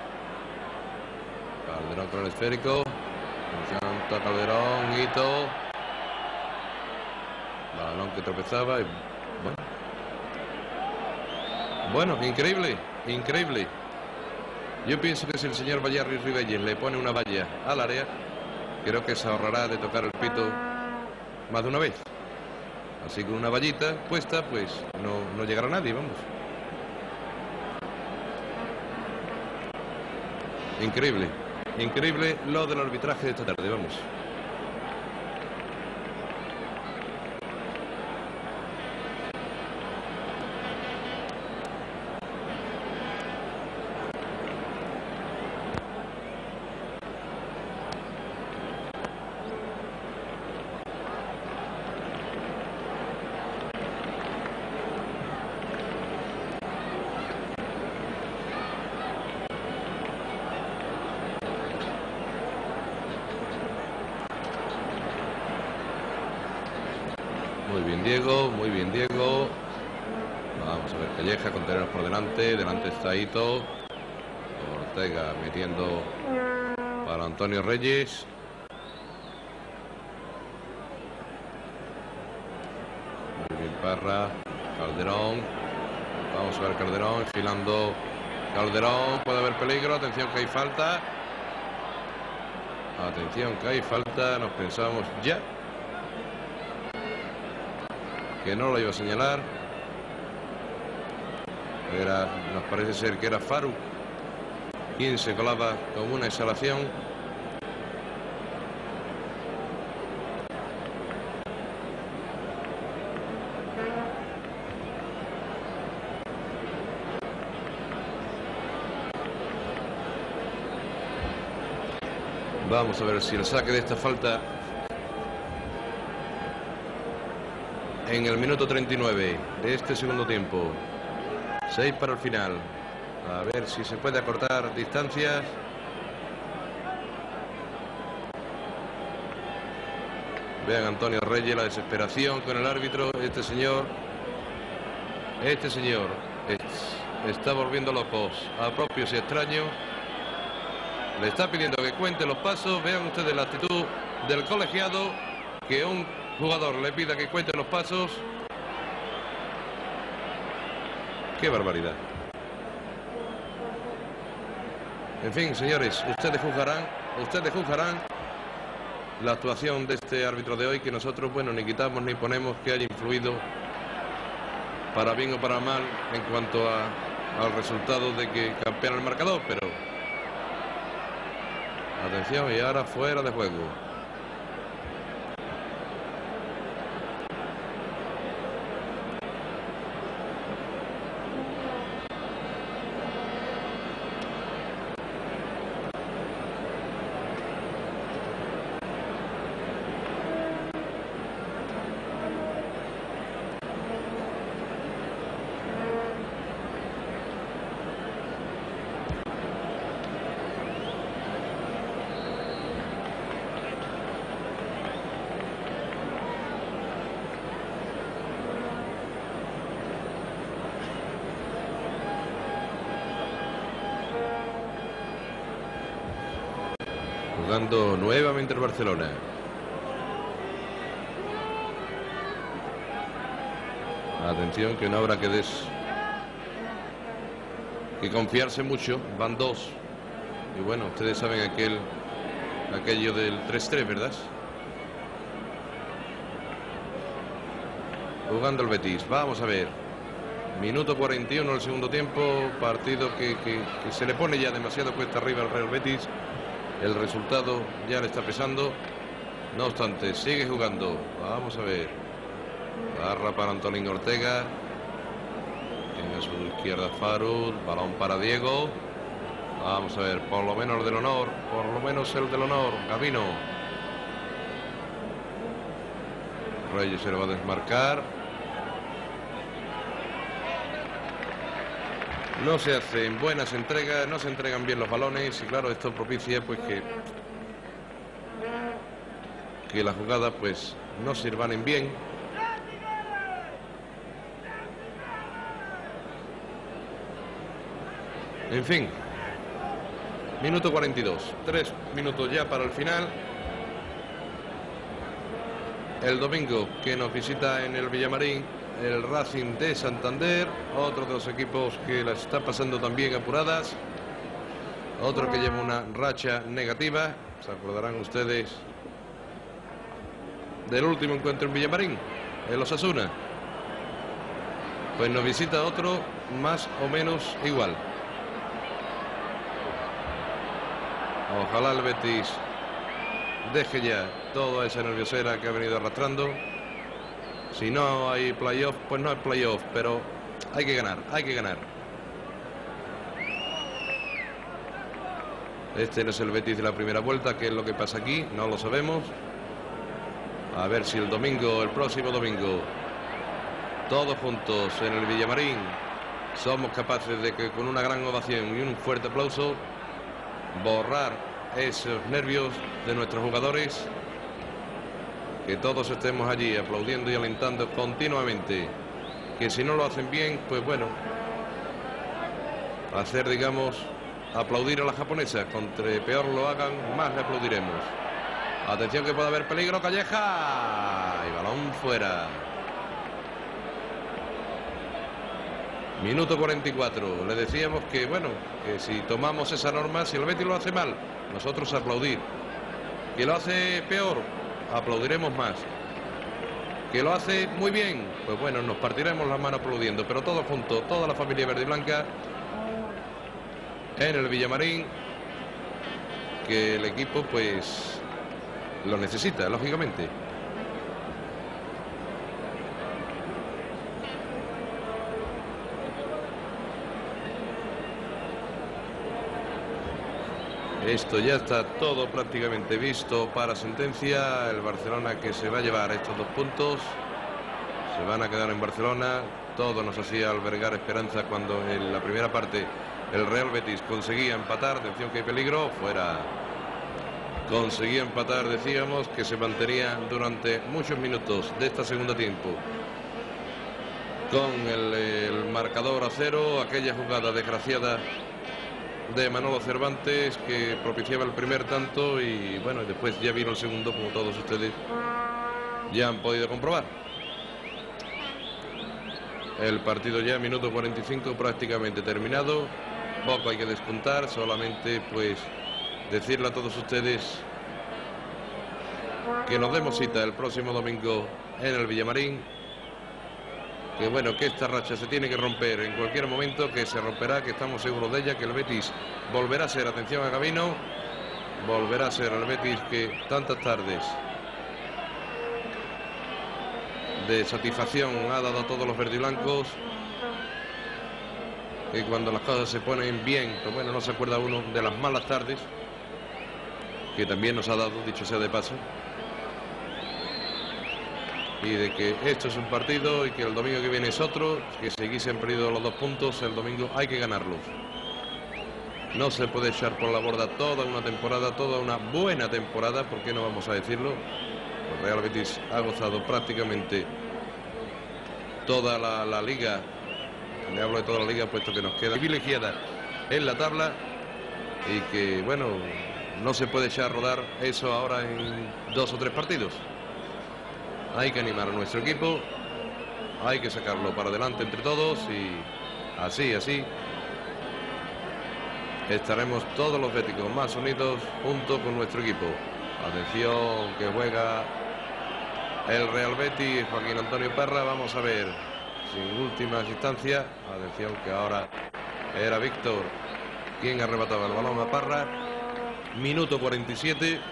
Calderón con el esférico. Santa Calderón, Hito. Balón que tropezaba. Y bueno. bueno, increíble. Increíble. Yo pienso que si el señor Vallarri Ribelles le pone una valla al área, creo que se ahorrará de tocar el pito más de una vez. Así que una vallita puesta, pues no, no llegará nadie, vamos. Increíble, increíble lo del arbitraje de esta tarde, vamos. Muy bien Diego, muy bien Diego. Vamos a ver Calleja, Contereros por delante. Delante está Hito. Ortega metiendo para Antonio Reyes. Muy bien Parra. Calderón. Vamos a ver Calderón, enfilando Calderón. Puede haber peligro, atención que hay falta. Atención que hay falta, nos pensamos ya que no lo iba a señalar. Era, nos parece ser que era Faruk quien se colaba con una exhalación. Vamos a ver si el saque de esta falta en el minuto treinta y nueve de este segundo tiempo. seis para el final. A ver si se puede acortar distancias. Vean Antonio Reyes, la desesperación con el árbitro. Este señor, este señor es, está volviendo locos a propios y extraños. Le está pidiendo que cuente los pasos. Vean ustedes la actitud del colegiado, que un jugador le pida que cuente los pasos. ¡Qué barbaridad! En fin, señores, ustedes juzgarán, ustedes juzgarán la actuación de este árbitro de hoy, que nosotros, bueno, ni quitamos ni ponemos que haya influido para bien o para mal en cuanto a, al resultado de que campeara el marcador, pero atención, y ahora fuera de juego. Jugando nuevamente el Barcelona. Atención, que no habrá que des que confiarse mucho. Van dos. Y bueno, ustedes saben aquel aquello del tres tres, ¿verdad? Jugando el Betis. Vamos a ver. Minuto cuarenta y uno del segundo tiempo. Partido que, que, que se le pone ya demasiado cuesta arriba al Real Betis. El resultado ya le está pesando. No obstante, sigue jugando. Vamos a ver. Barra para Antonín Ortega. En su izquierda Farud. Balón para Diego. Vamos a ver, por lo menos el del honor. Por lo menos el del honor. Gabino. Reyes se lo va a desmarcar. No se hacen buenas entregas, no se entregan bien los balones y claro, esto propicia pues que que la jugada pues no sirvan bien. En fin, minuto cuarenta y dos, tres minutos ya para el final. El domingo que nos visita en el Villamarín el Racing de Santander, otro de los equipos que las está pasando también apuradas, otro que lleva una racha negativa. Se acordarán ustedes del último encuentro en Villamarín, el Osasuna. Pues nos visita otro más o menos igual. Ojalá el Betis deje ya toda esa nerviosera que ha venido arrastrando. Si no hay playoff, pues no hay playoff, pero hay que ganar, hay que ganar. Este no es el Betis de la primera vuelta. ¿Qué es lo que pasa aquí? No lo sabemos. A ver si el domingo, el próximo domingo, todos juntos en el Villamarín, somos capaces de que con una gran ovación y un fuerte aplauso, borrar esos nervios de nuestros jugadores. Que todos estemos allí aplaudiendo y alentando continuamente. Que si no lo hacen bien, pues bueno, hacer, digamos, aplaudir a las japonesas. Contra peor lo hagan, más le aplaudiremos. Atención que puede haber peligro, Calleja. Y balón fuera. Minuto cuarenta y cuatro. Le decíamos que, bueno, que si tomamos esa norma, si el Betis lo hace mal, nosotros aplaudir. Que lo hace peor, aplaudiremos más. Que lo hace muy bien, pues bueno, nos partiremos las manos aplaudiendo, pero todos juntos, toda la familia verde y blanca en el Villamarín, que el equipo pues lo necesita, lógicamente. Esto ya está todo prácticamente visto para sentencia. El Barcelona que se va a llevar estos dos puntos. Se van a quedar en Barcelona. Todo nos hacía albergar esperanza cuando en la primera parte el Real Betis conseguía empatar. Atención que hay peligro. Fuera. Conseguía empatar, decíamos, que se mantenía durante muchos minutos de esta segunda tiempo con el, el marcador a cero. Aquella jugada desgraciada de Manolo Cervantes que propiciaba el primer tanto y bueno, después ya vino el segundo, como todos ustedes ya han podido comprobar. El partido ya, minuto cuarenta y cinco prácticamente terminado. Poco hay que descontar, solamente pues decirle a todos ustedes que nos demos cita el próximo domingo en el Villamarín. Que bueno, que esta racha se tiene que romper en cualquier momento, que se romperá, que estamos seguros de ella, que el Betis volverá a ser, atención a Gabino, volverá a ser el Betis que tantas tardes de satisfacción ha dado a todos los verdiblancos, que cuando las cosas se ponen bien, pues bueno, no se acuerda uno de las malas tardes que también nos ha dado, dicho sea de paso, y de que esto es un partido y que el domingo que viene es otro, que si se han perdido los dos puntos, el domingo hay que ganarlos. No se puede echar por la borda toda una temporada, toda una buena temporada, ¿por qué no vamos a decirlo? El Real Betis ha gozado prácticamente toda la, la liga, le hablo de toda la liga puesto que nos queda privilegiada en la tabla y que bueno, no se puede echar a rodar eso ahora en dos o tres partidos. Hay que animar a nuestro equipo, hay que sacarlo para adelante entre todos y así, así estaremos todos los béticos más unidos junto con nuestro equipo. Atención que juega el Real Betis, Joaquín Antonio Parra, vamos a ver, sin últimas instancias, atención que ahora era Víctor quien arrebataba el balón a Parra, minuto cuarenta y siete.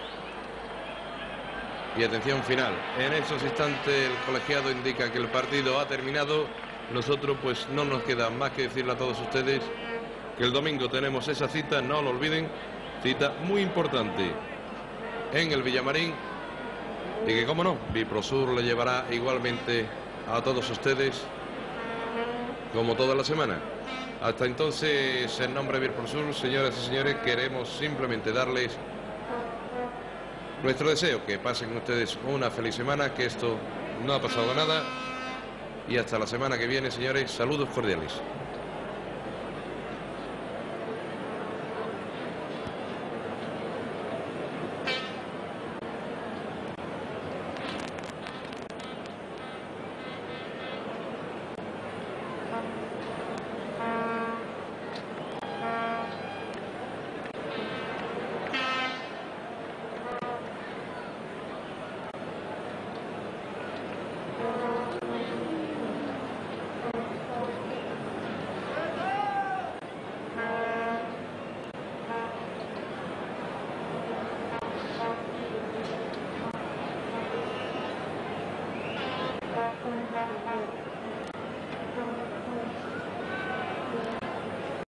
Y atención final, en esos instantes el colegiado indica que el partido ha terminado. Nosotros pues no nos queda más que decirle a todos ustedes que el domingo tenemos esa cita, no lo olviden, cita muy importante en el Villamarín y que como no, Biprosur le llevará igualmente a todos ustedes como toda la semana. Hasta entonces, en nombre de Biprosur, señoras y señores, queremos simplemente darles nuestro deseo, que pasen ustedes una feliz semana, que esto no ha pasado nada y hasta la semana que viene, señores, saludos cordiales.